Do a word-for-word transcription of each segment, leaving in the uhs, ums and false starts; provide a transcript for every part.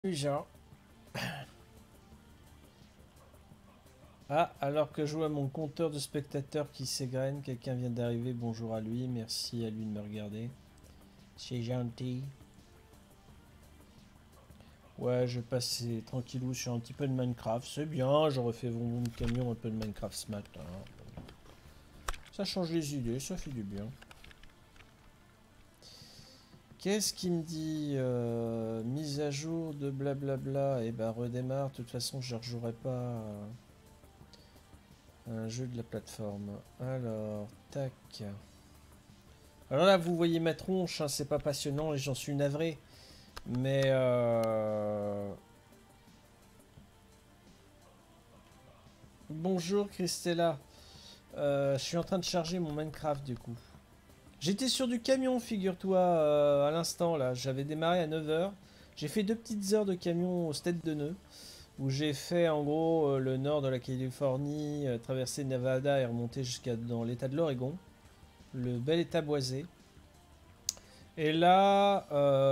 Genre. Ah, alors que je vois mon compteur de spectateurs qui s'égrène, quelqu'un vient d'arriver, bonjour à lui, merci à lui de me regarder. C'est gentil. Ouais, je passais tranquillou sur un petit peu de Minecraft, c'est bien, j'aurais fait mon camion un peu de Minecraft ce matin. Ça change les idées, ça fait du bien. Qu'est-ce qui me dit euh, mise à jour de blablabla? Et ben redémarre, de toute façon je ne rejouerai pas euh, un jeu de la plateforme. Alors, tac. Alors là, vous voyez ma tronche, hein, c'est pas passionnant et j'en suis navré. Mais euh... bonjour Christella. Euh, je suis en train de charger mon Minecraft du coup. J'étais sur du camion, figure-toi, euh, à l'instant là. J'avais démarré à neuf heures. J'ai fait deux petites heures de camion au Stade de Nœud. Où j'ai fait en gros euh, le nord de la Californie, euh, traversé Nevada et remonté jusqu'à dans l'état de l'Oregon. Le bel état boisé. Et là,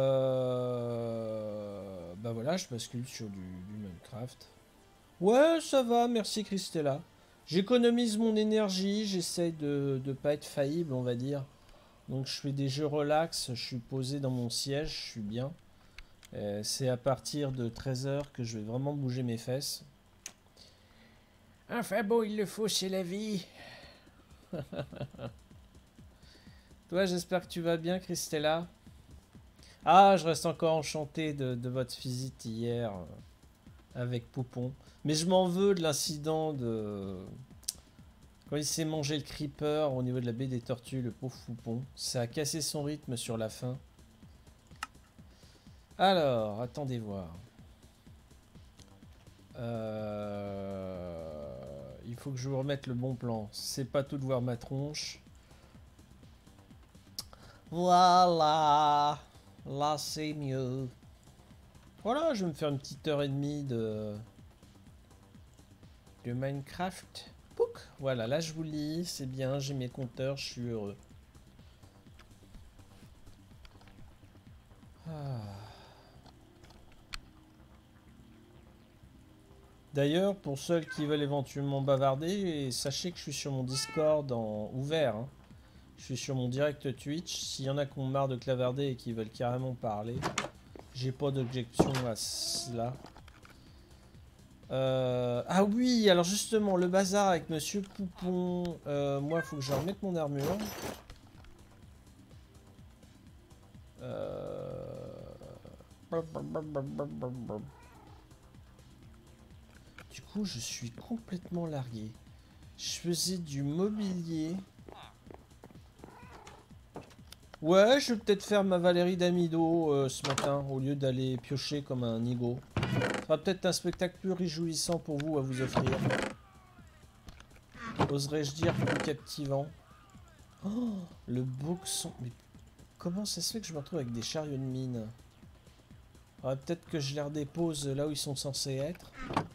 euh... bah voilà, je bascule sur du, du Minecraft. Ouais, ça va, merci Christella. J'économise mon énergie, j'essaye de ne pas être faillible, on va dire. Donc je fais des jeux relax, je suis posé dans mon siège, je suis bien. Euh, C'est à partir de treize heures que je vais vraiment bouger mes fesses. Enfin bon, il le faut, c'est la vie. Toi, j'espère que tu vas bien, Christella. Ah, je reste encore enchanté de, de votre visite hier euh, avec Poupon. Mais je m'en veux de l'incident de... Quand il s'est mangé le creeper au niveau de la baie des tortues, le pauvre Poupon. Ça a cassé son rythme sur la fin. Alors, attendez voir. Euh... Il faut que je vous remette le bon plan. C'est pas tout de voir ma tronche. Voilà. Là, c'est mieux. Voilà, je vais me faire une petite heure et demie de... de Minecraft. Pouc. Voilà, là je vous lis, c'est bien, j'ai mes compteurs, je suis heureux. Ah. D'ailleurs, pour ceux qui veulent éventuellement bavarder, sachez que je suis sur mon Discord en ouvert. Hein. Je suis sur mon direct Twitch. S'il y en a qui ont marre de clavarder et qui veulent carrément parler, j'ai pas d'objection à cela. Euh... Ah oui, alors justement, le bazar avec Monsieur Poupon. Euh, moi, il faut que je remette mon armure. Euh... Du coup, je suis complètement largué. Je faisais du mobilier. Ouais, je vais peut-être faire ma Valérie d'Amido euh, ce matin, au lieu d'aller piocher comme un nigo. Ce sera peut-être un spectacle plus réjouissant pour vous à vous offrir. Oserais-je dire plus captivant. Oh, le boxon. Mais comment ça se fait que je me retrouve avec des chariots de mine? Ouais, peut-être que je les redépose là où ils sont censés être.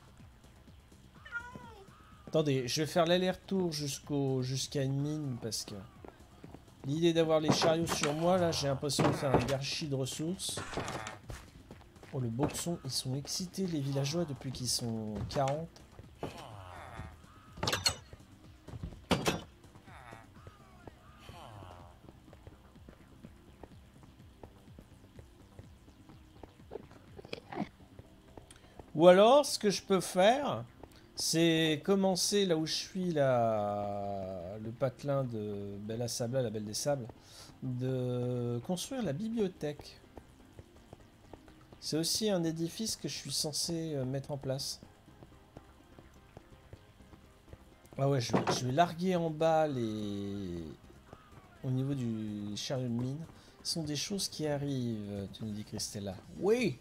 Attendez, je vais faire l'aller-retour jusqu'au jusqu'à une mine parce que l'idée d'avoir les chariots sur moi, là, j'ai l'impression de faire un gâchis de ressources. Oh, le boxon, ils sont excités, les villageois, depuis qu'ils sont quarante. Ou alors, ce que je peux faire, c'est commencer là où je suis, là, le patelin de Bella Sabla, la Belle des Sables, de construire la bibliothèque. C'est aussi un édifice que je suis censé mettre en place. Ah ouais, je vais, je vais larguer en bas les... au niveau du chariot de mine. Ce sont des choses qui arrivent, tu nous dis Christella. Oui.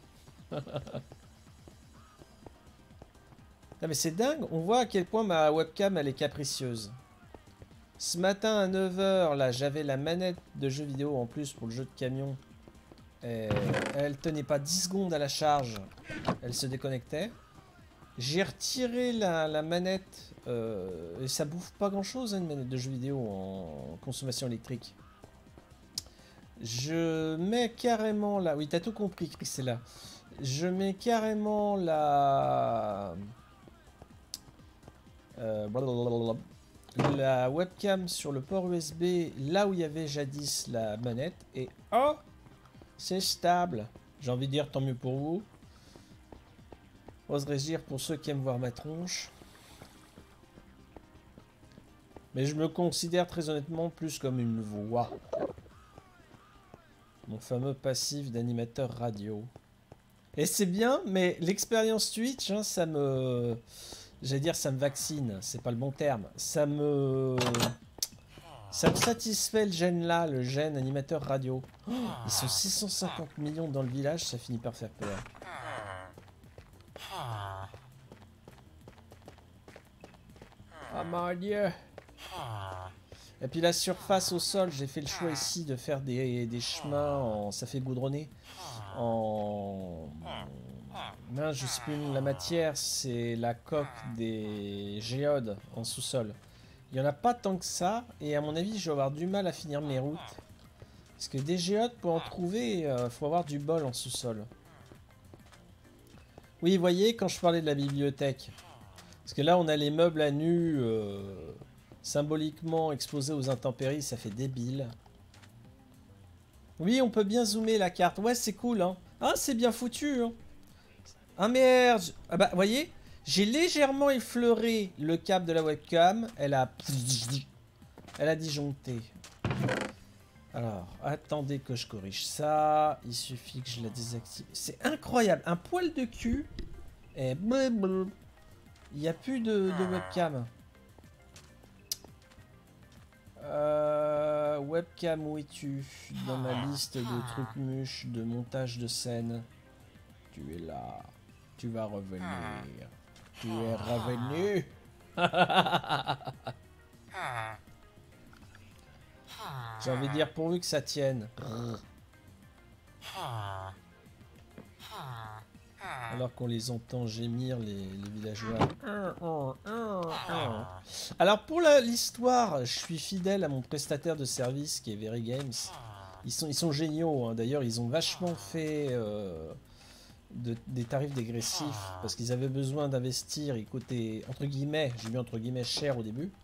Non mais c'est dingue, on voit à quel point ma webcam elle est capricieuse. Ce matin à neuf heures, là, j'avais la manette de jeu vidéo en plus pour le jeu de camion. Et elle tenait pas dix secondes à la charge. Elle se déconnectait. J'ai retiré la, la manette. Euh, et ça bouffe pas grand chose, hein, une manette de jeu vidéo en consommation électrique. Je mets carrément là. Oui, t'as tout compris, Chris, c'est là. Je mets carrément la... Euh, blablabla. La webcam sur le port U S B, là où il y avait jadis la manette. Et oh, c'est stable. J'ai envie de dire tant mieux pour vous. Oserais-je dire pour ceux qui aiment voir ma tronche. Mais je me considère très honnêtement plus comme une voix. Mon fameux passif d'animateur radio. Et c'est bien, mais l'expérience Twitch, hein, ça me... J'allais dire ça me vaccine, c'est pas le bon terme. Ça me... Ça me satisfait le gène là, le gène animateur radio. Oh, ils sont six cent cinquante millions dans le village, ça finit par faire peur. Oh mon dieu. Et puis la surface au sol, j'ai fait le choix ici de faire des, des chemins en... Ça fait goudronner. En... Mince, je sais plus la matière, c'est la coque des géodes en sous-sol. Il n'y en a pas tant que ça, et à mon avis, je vais avoir du mal à finir mes routes. Parce que des géodes, pour en trouver, il euh, faut avoir du bol en sous-sol. Oui, vous voyez, quand je parlais de la bibliothèque. Parce que là, on a les meubles à nu, euh, symboliquement exposés aux intempéries, ça fait débile. Oui, on peut bien zoomer la carte. Ouais, c'est cool, hein. Ah, c'est bien foutu, hein. Ah merde. Ah bah, vous voyez, j'ai légèrement effleuré le câble de la webcam. Elle a... Elle a disjoncté. Alors, attendez que je corrige ça. Il suffit que je la désactive. C'est incroyable. Un poil de cul. Et blablabla. Il n'y a plus de, de webcam. Euh, webcam, où es-tu? Dans ma liste de trucs mûches, de montage de scène. Tu es là. Tu vas revenir. Tu es revenu. J'ai envie de dire pourvu que ça tienne. Alors qu'on les entend gémir, les, les villageois. Alors pour l'histoire, je suis fidèle à mon prestataire de service qui est Very Games. Ils sont, ils sont géniaux, hein. D'ailleurs, ils ont vachement fait euh, de, des tarifs dégressifs parce qu'ils avaient besoin d'investir. Ils coûtaient, entre guillemets, j'ai mis entre guillemets cher au début.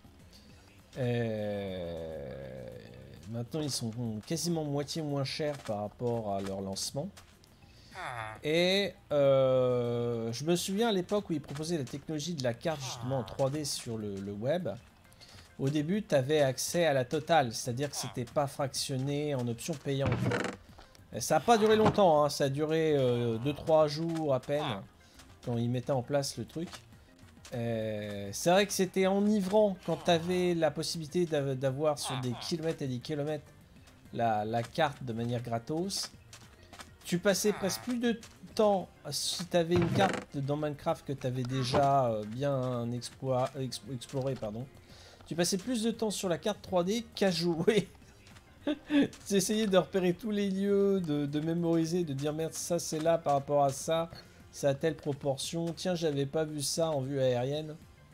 Euh, maintenant, ils sont quasiment moitié moins chers par rapport à leur lancement. Et euh, je me souviens à l'époque où ils proposaient la technologie de la carte justement en trois D sur le, le web. Au début, tu avais accès à la totale, c'est-à-dire que c'était pas fractionné en option payante. Et ça n'a pas duré longtemps, hein, ça a duré euh, deux trois jours à peine quand ils mettaient en place le truc. C'est vrai que c'était enivrant quand tu avais la possibilité d'avoir sur des kilomètres et des kilomètres la, la carte de manière gratos. Tu passais presque plus de temps si tu avais une carte dans Minecraft que tu avais déjà bien exploit, exp, exploré. Pardon. Tu passais plus de temps sur la carte trois D qu'à jouer. Tu essayais de repérer tous les lieux, de, de mémoriser, de dire merde, ça c'est là par rapport à ça, c'est à telle proportion. Tiens, j'avais pas vu ça en vue aérienne.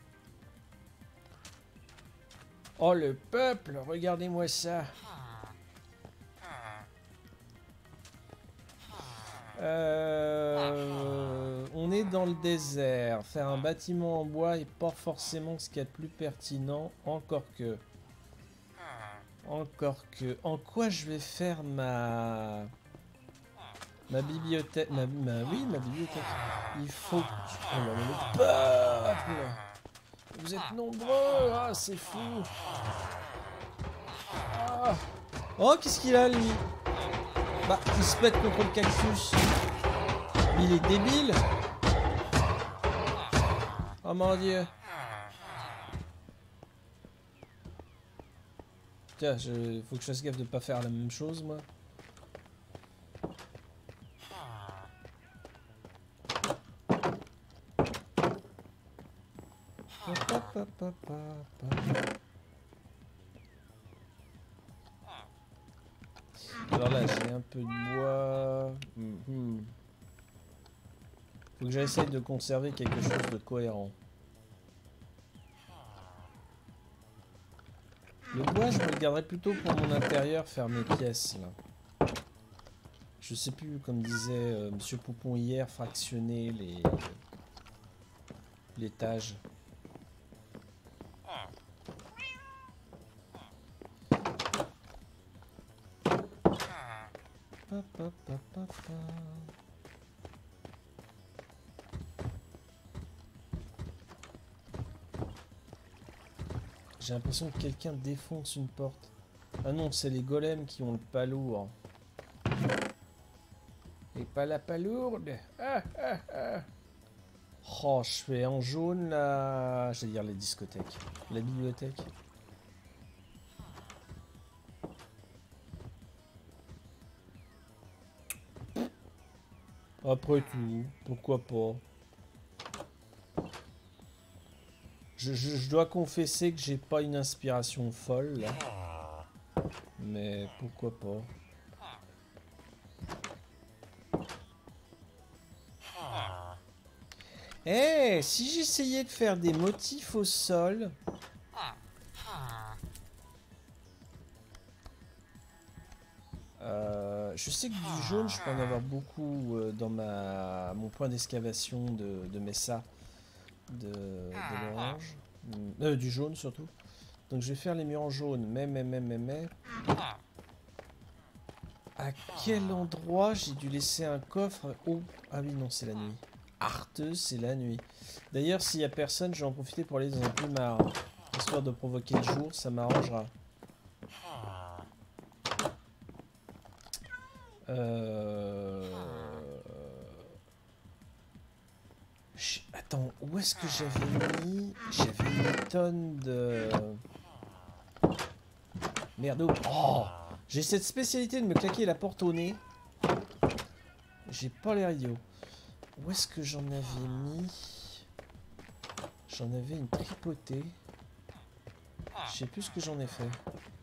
Oh le peuple, regardez-moi ça. Euh, on est dans le désert. Faire un bâtiment en bois est pas forcément ce qu'il y a de plus pertinent. Encore que. Encore que. En quoi je vais faire ma. Ma bibliothèque. Ma, ma, oui, ma bibliothèque. Il faut. Oh là là, le peuple. Vous êtes nombreux. Ah, c'est fou. Ah. Oh, qu'est-ce qu'il a, lui? Bah, il se pète contre le cactus. Il est débile. Oh mon dieu. Tiens, je... faut que je fasse gaffe de pas faire la même chose, moi. Alors là, j'ai un peu de bois. Mm-hmm. Faut que j'essaye de conserver quelque chose de cohérent. Le bois, je me le garderai plutôt pour mon intérieur, faire mes pièces, là. Je sais plus, comme disait euh, Monsieur Poupon hier, fractionner les l'étage. Pa, pa, pa, pa, pa. J'ai l'impression que quelqu'un défonce une porte. Ah non, c'est les golems qui ont le palourd. Et pas la palourde. Ah, ah, ah. Oh, je fais en jaune là. J'allais dire les discothèques. La bibliothèque. Après tout, pourquoi pas. Je, je, je dois confesser que j'ai pas une inspiration folle là. Mais pourquoi pas. Eh, hey, si j'essayais de faire des motifs au sol. Euh, je sais que du jaune, je peux en avoir beaucoup euh, dans ma mon point d'excavation de, de Mesa. De, de l'orange. Euh, du jaune surtout. Donc je vais faire les murs en jaune. Mais, mais, mais, mais, mais. À quel endroit j'ai dû laisser un coffre? Oh, ah oui, non, c'est la nuit. Arteuse, c'est la nuit. D'ailleurs, s'il n'y a personne, je vais en profiter pour aller dans un plumard. Histoire de provoquer le jour, ça m'arrangera. Euh... Attends, où est-ce que j'avais mis? J'avais une tonne de... Merde. Oh, j'ai cette spécialité de me claquer la porte au nez. J'ai pas l'air idiot. Où est-ce que j'en avais mis? J'en avais une tripotée. Je sais plus ce que j'en ai fait.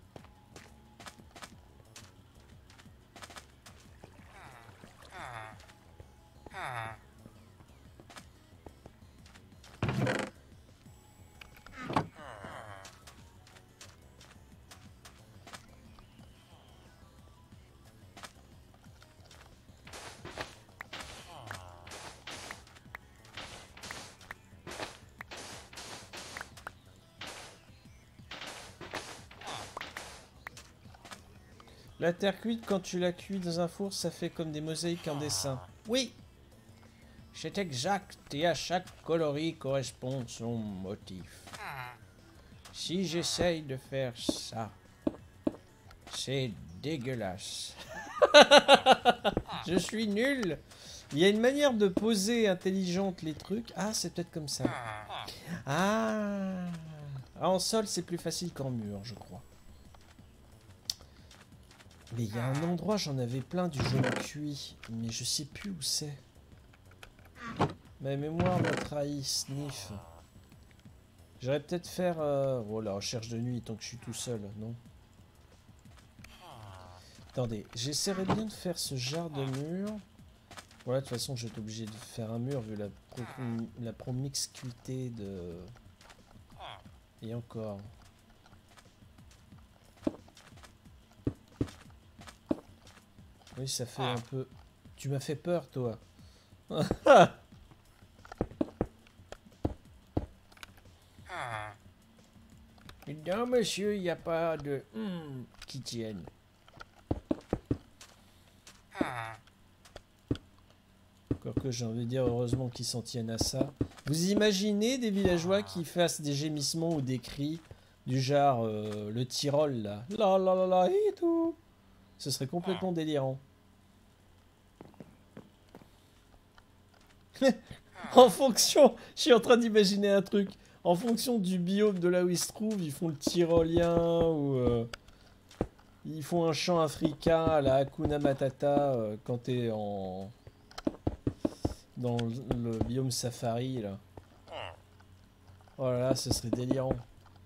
La terre cuite, quand tu la cuis dans un four, ça fait comme des mosaïques en dessin. Oui, c'est exact, et à chaque coloris correspond son motif. Si j'essaye de faire ça, c'est dégueulasse. Je suis nul. Il y a une manière de poser intelligente les trucs. Ah, c'est peut-être comme ça. Ah, en sol, c'est plus facile qu'en mur, je crois. Mais il y a un endroit, j'en avais plein du jaune cuit, mais je sais plus où c'est. Ma mémoire m'a trahi, sniff. J'aurais peut-être faire... Euh... Oh, la recherche de nuit, tant que je suis tout seul, non? Attendez, j'essaierai bien de faire ce genre de mur. Voilà, de toute façon, je vais être obligé de faire un mur, vu la, pro... la promiscuité de... Et encore... Oui, ça fait un peu... Tu m'as fait peur, toi. Non, monsieur, il n'y a pas de... Mm, qui tienne. Quoique, j'ai envie de dire, heureusement qu'ils s'en tiennent à ça. Vous imaginez des villageois qui fassent des gémissements ou des cris du genre euh, le Tyrol, là. La la la la et tout. Ce serait complètement délirant. En fonction, je suis en train d'imaginer un truc. En fonction du biome de là où ils se trouvent, ils font le tyrolien ou euh, ils font un chant africain à la Hakuna Matata euh, quand t'es en dans le, le biome safari là. Oh là là, ce serait délirant.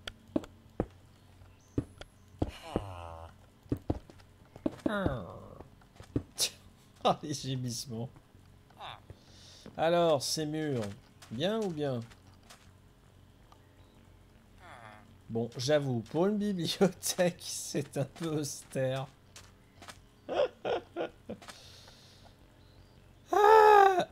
Ah, les gémissements. Alors, ces murs, bien ou bien? Bon, j'avoue, pour une bibliothèque, c'est un peu austère.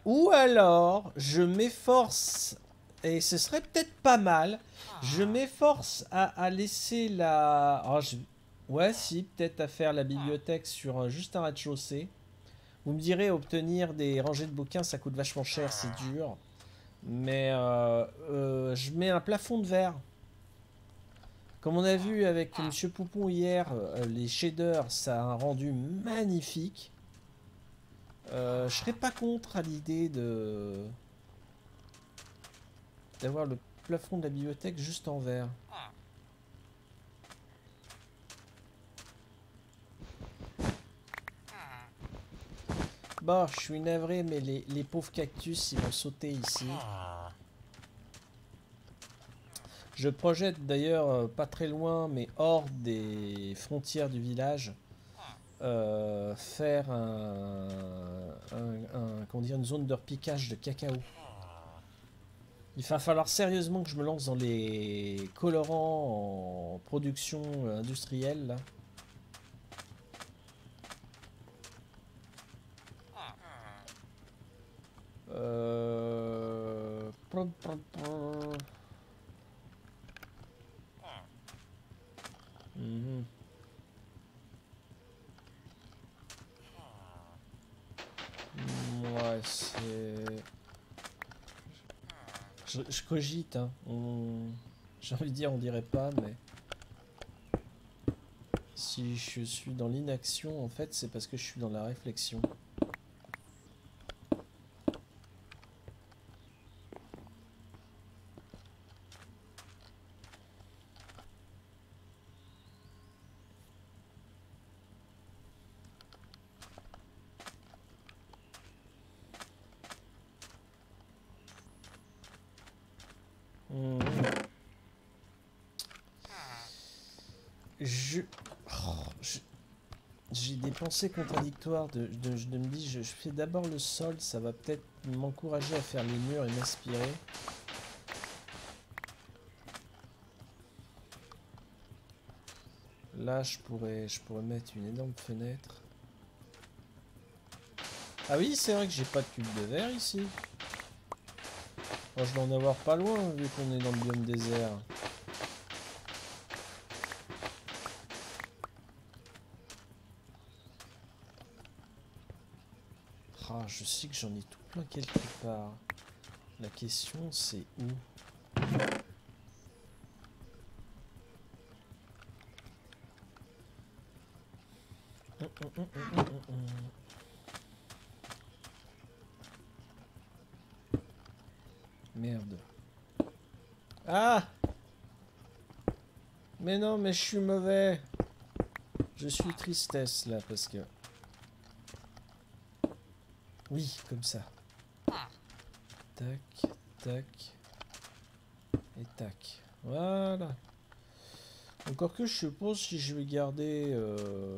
Ou alors, je m'efforce, et ce serait peut-être pas mal, je m'efforce à, à laisser la... Oh, je... Ouais, si, peut-être à faire la bibliothèque sur un- juste un rez-de-chaussée. Vous me direz, obtenir des rangées de bouquins, ça coûte vachement cher, c'est dur. Mais euh, euh, je mets un plafond de verre. Comme on a vu avec Monsieur Poupon hier, euh, les shaders, ça a un rendu magnifique. Euh, je serais pas contre à l'idée de d'avoir le plafond de la bibliothèque juste en verre. Bon, je suis navré, mais les, les pauvres cactus, ils vont sauter ici. Je projette d'ailleurs euh, pas très loin, mais hors des frontières du village, euh, faire un, un, un- comment dire, une zone de repiquage de cacao. Il va falloir sérieusement que je me lance dans les colorants en production euh, industrielle là. Euh... Mhm. Ouais, c'est... Je, je cogite, hein. On... J'ai envie de dire, on dirait pas, mais... Si je suis dans l'inaction, en fait, c'est parce que je suis dans la réflexion. Mhm. Je... Oh, je... J'ai des pensées contradictoires de, de, je me dis, je, je fais d'abord le sol, ça va peut-être m'encourager à faire les murs et m'inspirer. Là, je pourrais, je pourrais mettre une énorme fenêtre. Ah oui, c'est vrai que j'ai pas de cube de verre ici. Bon, je dois en avoir pas loin, vu qu'on est dans le biome désert. Ah, je sais que j'en ai tout plein quelque part. La question, c'est où? Hum, hum, hum, hum, hum, hum. Merde. Ah! Mais non, mais je suis mauvais. Je suis tristesse là parce que... Oui, comme ça. Tac, tac. Et tac. Voilà. Encore que je sais pas si je vais garder euh,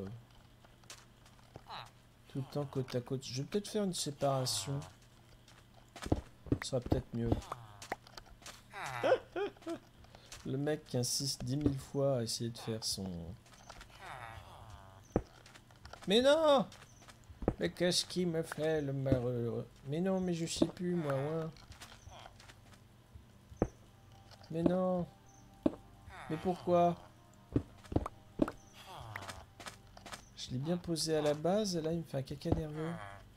tout le temps côte à côte. Je vais peut-être faire une séparation. Ce sera peut-être mieux. Le mec qui insiste dix mille fois à essayer de faire son... Mais non! Mais qu'est-ce qui me fait le malheureux? Mais non, mais je sais plus moi, ouais. Mais non! Mais pourquoi? Je l'ai bien posé à la base, et là il me fait un caca nerveux.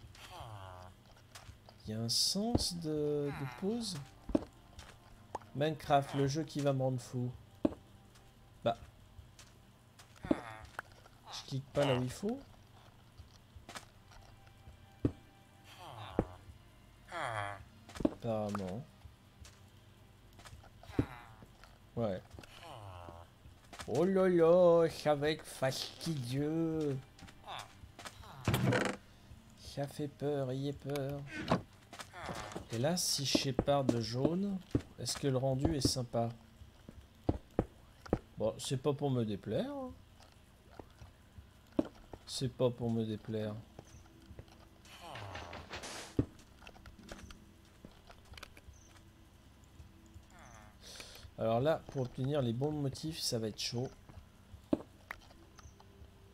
Il y a un sens de, de pause? Minecraft, le jeu qui va me rendre fou. Bah. Je clique pas là où il faut. Apparemment. Ouais. Oh là là, ça va être fastidieux. Ça fait peur, ayez peur. Et là, si je sépare de jaune, est-ce que le rendu est sympa? Bon, c'est pas pour me déplaire. C'est pas pour me déplaire. Alors là, pour obtenir les bons motifs, ça va être chaud.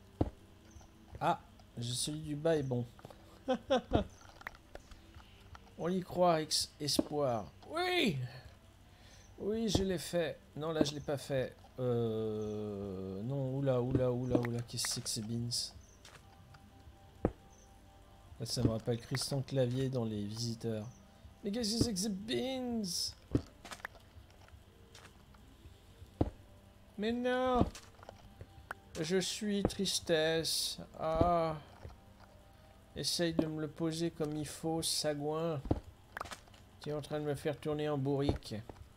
Ah, celui du bas est bon. On y croit, ex espoir. Oui. Oui, je l'ai fait. Non, là, je l'ai pas fait. Euh... Non, oula, oula, oula, oula. Qu'est-ce que c'est que ces beans? Là, ça me rappelle Christian Clavier dans Les Visiteurs. Mais qu'est-ce que c'est que ces beans? Mais non! Je suis tristesse. Ah! Essaye de me le poser comme il faut, sagouin. Tu es en train de me faire tourner en bourrique.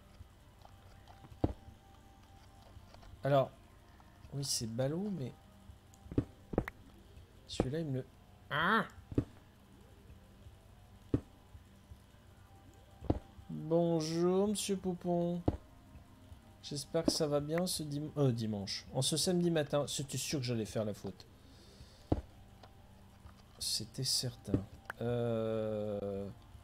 Alors, oui, c'est ballot, mais... Celui-là, il me le... Ah! Bonjour, monsieur Poupon. J'espère que ça va bien ce dim... euh, dimanche. En ce samedi matin, c'était sûr que j'allais faire la faute. C'était certain. Euh...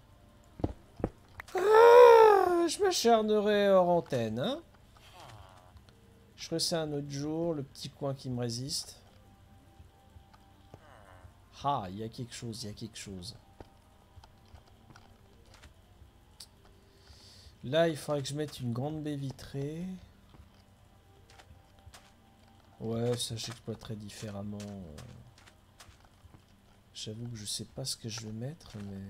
Ah, je m'acharnerai hors antenne, hein. Je ferai ça un autre jour, le petit coin qui me résiste. Ah, il y a quelque chose, il y a quelque chose. Là, il faudrait que je mette une grande baie vitrée. Ouais, ça j'exploiterai différemment. J'avoue que je sais pas ce que je vais mettre,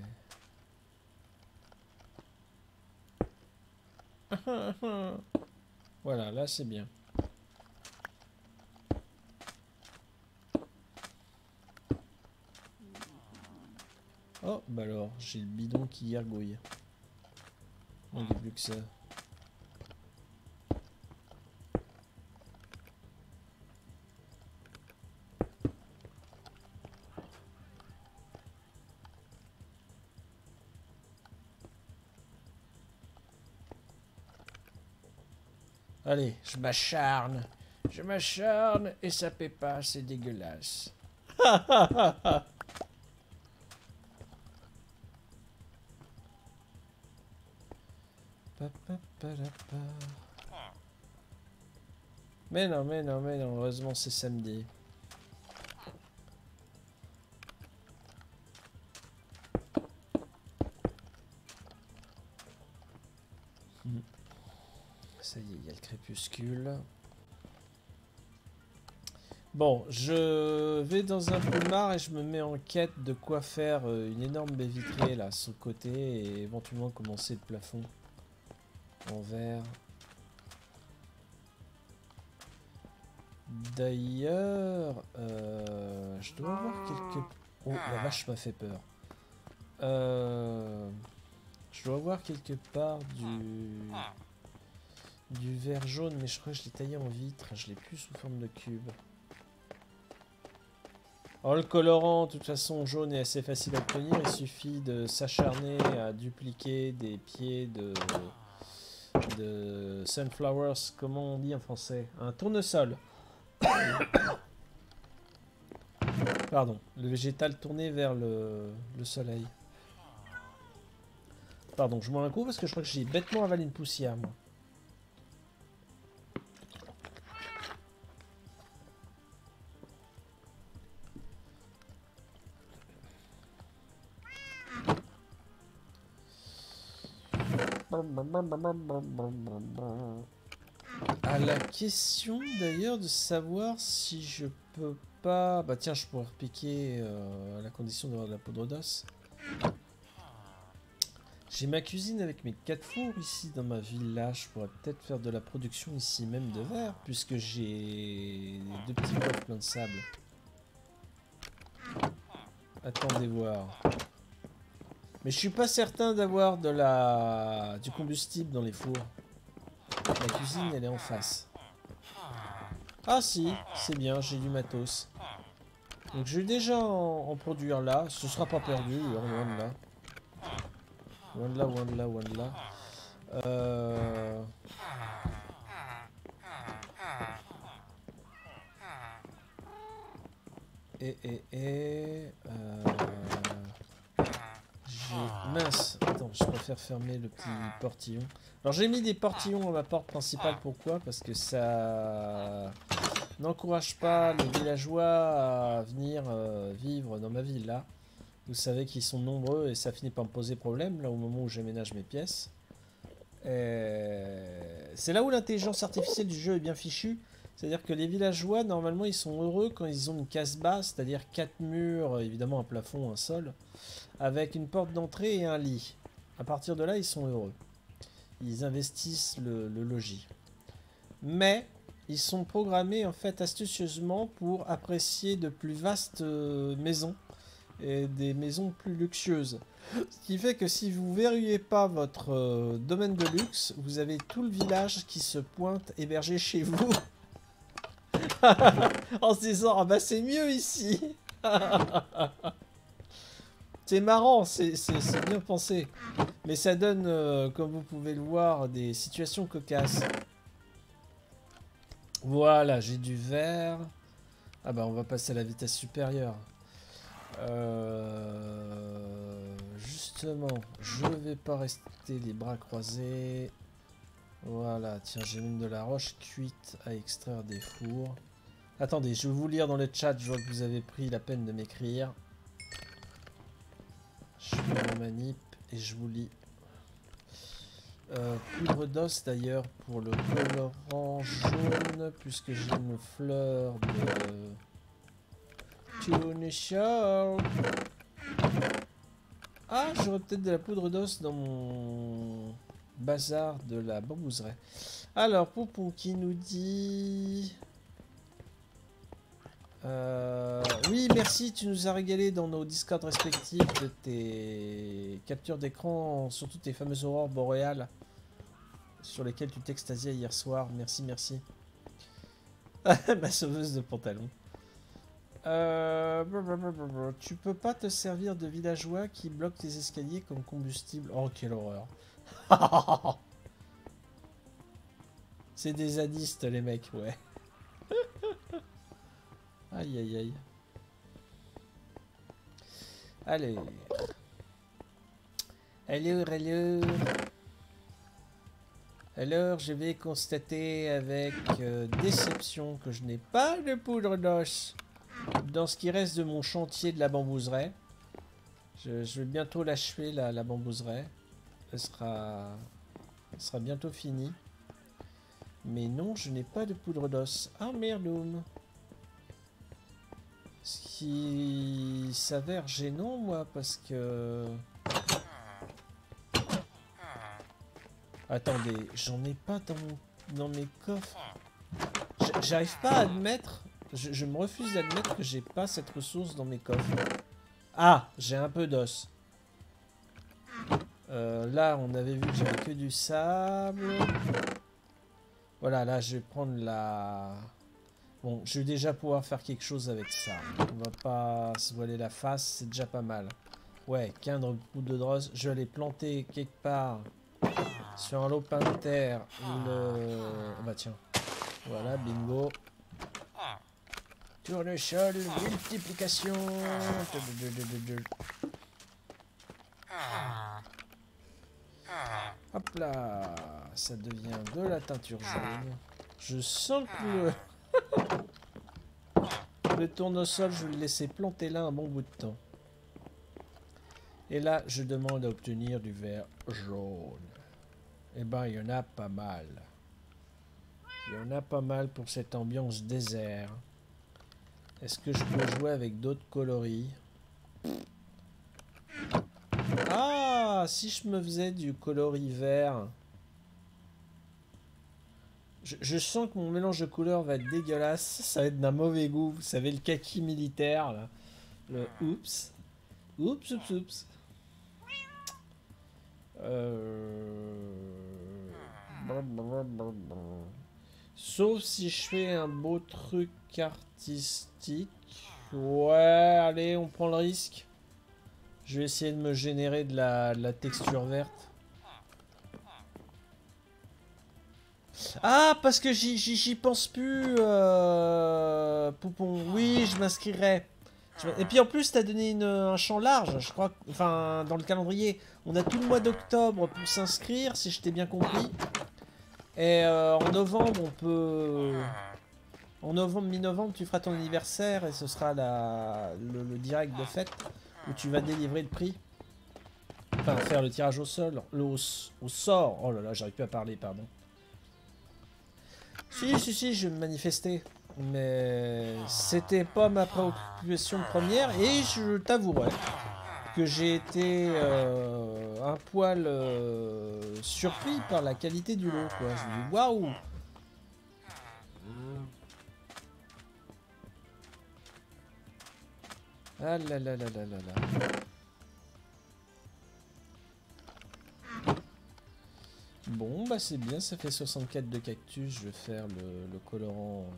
mais... Voilà, là c'est bien. Oh, bah alors, j'ai le bidon qui gargouille. On dit plus que ça. Allez, je m'acharne. Je m'acharne et ça paie pas, c'est dégueulasse. Mais non, mais non, mais non, heureusement c'est samedi. Ça y est, il y a le crépuscule. Bon, je vais dans un plumard et je me mets en quête de quoi faire une énorme baie vitrée là, sur le côté, et éventuellement commencer le plafond en verre. D'ailleurs, euh, je dois avoir quelque... Oh, la vache m'a fait peur. Euh, je dois avoir quelque part du... du verre jaune, mais je crois que je l'ai taillé en vitre. Je l'ai plus sous forme de cube. Alors le colorant, de toute façon, jaune est assez facile à obtenir. Il suffit de s'acharner à dupliquer des pieds de... de sunflowers, comment on dit en français? Un tournesol. Pardon, le végétal tourné vers le, le soleil. Pardon, je bois un coup parce que je crois que j'ai bêtement avalé une poussière, moi. À la question d'ailleurs de savoir si je peux pas... Bah tiens, je pourrais repiquer euh, à la condition d'avoir de la poudre d'os. J'ai ma cuisine avec mes quatre fours ici dans ma villa. Je pourrais peut-être faire de la production ici même de verre, puisque j'ai deux petits coffres pleins de sable. Attendez voir. Mais je suis pas certain d'avoir de la du combustible dans les fours. La cuisine, elle est en face. Ah si, c'est bien, j'ai du matos. Donc je vais déjà en, en produire là. Ce sera pas perdu, loin de là. Loin de là, loin de là, loin de là. Euh... Et, et, et... Euh... Mince, attends, je préfère fermer le petit portillon. Alors j'ai mis des portillons à ma porte principale, pourquoi? Parce que ça n'encourage pas les villageois à venir euh, vivre dans ma ville là. Vous savez qu'ils sont nombreux et ça finit par me poser problème, là, au moment où j'aménage mes pièces. C'est là où l'intelligence artificielle du jeu est bien fichue. C'est-à-dire que les villageois, normalement, ils sont heureux quand ils ont une casse-bas, c'est-à-dire quatre murs, évidemment un plafond, un sol, avec une porte d'entrée et un lit. À partir de là, ils sont heureux. Ils investissent le, le logis. Mais ils sont programmés, en fait, astucieusement pour apprécier de plus vastes euh, maisons. Et des maisons plus luxueuses. Ce qui fait que si vous verrouillez pas votre euh, domaine de luxe, vous avez tout le village qui se pointe hébergé chez vous. En se disant, ah bah c'est mieux ici. C'est marrant, c'est bien pensé. Mais ça donne, euh, comme vous pouvez le voir, des situations cocasses. Voilà, j'ai du verre. Ah bah on va passer à la vitesse supérieure. Euh, justement, je vais pas rester les bras croisés. Voilà, tiens, j'ai même de la roche cuite à extraire des fours. Attendez, je vais vous lire dans le chat, je vois que vous avez pris la peine de m'écrire. Je fais mon manip et je vous lis. Euh, poudre d'os d'ailleurs pour le colorant jaune, puisque j'ai une fleur de... Tournesol. Ah, j'aurais peut-être de la poudre d'os dans mon bazar de la bambouseraie. Alors, Poupon qui nous dit... Euh... Oui, merci, tu nous as régalé dans nos Discord respectifs de tes captures d'écran, surtout tes fameuses aurores boréales sur lesquelles tu t'extasiais hier soir. Merci, merci. Ma sauveuse de pantalon. Euh, tu peux pas te servir de villageois qui bloquent tes escaliers comme combustible. Oh, quelle horreur. C'est des zadistes, les mecs, ouais. Aïe, aïe, aïe. Allez. Alors, alors. Alors, je vais constater avec euh, déception que je n'ai pas de poudre d'os dans ce qui reste de mon chantier de la bambouseraie. Je, je vais bientôt l'achever, la, la bambouseraie. Elle sera, elle sera bientôt finie. Mais non, je n'ai pas de poudre d'os. Ah, merdoum. Ce qui s'avère gênant, moi, parce que... Attendez, j'en ai pas dans, mon, dans mes coffres. J'arrive pas à admettre... Je, je me refuse d'admettre que j'ai pas cette ressource dans mes coffres. Ah, j'ai un peu d'os. Euh, là, on avait vu que j'avais que du sable. Voilà, là, je vais prendre la... Bon, je vais déjà pouvoir faire quelque chose avec ça. On va pas se voiler la face, c'est déjà pas mal. Ouais, quinze poudres de drosse. Je vais aller planter quelque part sur un lopin de terre. Le... Oh bah tiens. Voilà, bingo. Tournesol, multiplication. Hop là. Ça devient de la teinture jaune. Je sens que le... le tournesol, je vais le laisser planter là un bon bout de temps. Et là, je demande à obtenir du vert jaune. Eh ben, il y en a pas mal. Il y en a pas mal pour cette ambiance désert. Est-ce que je peux jouer avec d'autres coloris? Ah, si je me faisais du coloris vert... Je, je sens que mon mélange de couleurs va être dégueulasse. Ça va être d'un mauvais goût. Vous savez, le kaki militaire, là. Le oups. Oups, oups, oups. Euh... Sauf si je fais un beau truc artistique. Ouais, allez, on prend le risque. Je vais essayer de me générer de la, de la texture verte. Ah, parce que j'y pense plus, euh, Poupon. Oui, je m'inscrirai. Et puis en plus, t'as donné une, un champ large, je crois. Enfin, dans le calendrier, on a tout le mois d'octobre pour s'inscrire, si je t'ai bien compris. Et euh, en novembre, on peut... En novembre, mi-novembre, tu feras ton anniversaire et ce sera la, le, le direct de fête. où tu vas délivrer le prix. Enfin, faire le tirage au sol, le, au, au sort. Oh là là, j'arrive plus à parler, pardon. Si, si, si, je me manifestais. Mais c'était pas ma préoccupation première. Et je t'avouerai que j'ai été euh, un poil euh, surpris par la qualité du lot, quoi. Je me dis, waouh! Ah là là là là là là. Bon, bah c'est bien, ça fait soixante-quatre de cactus. Je vais faire le, le colorant.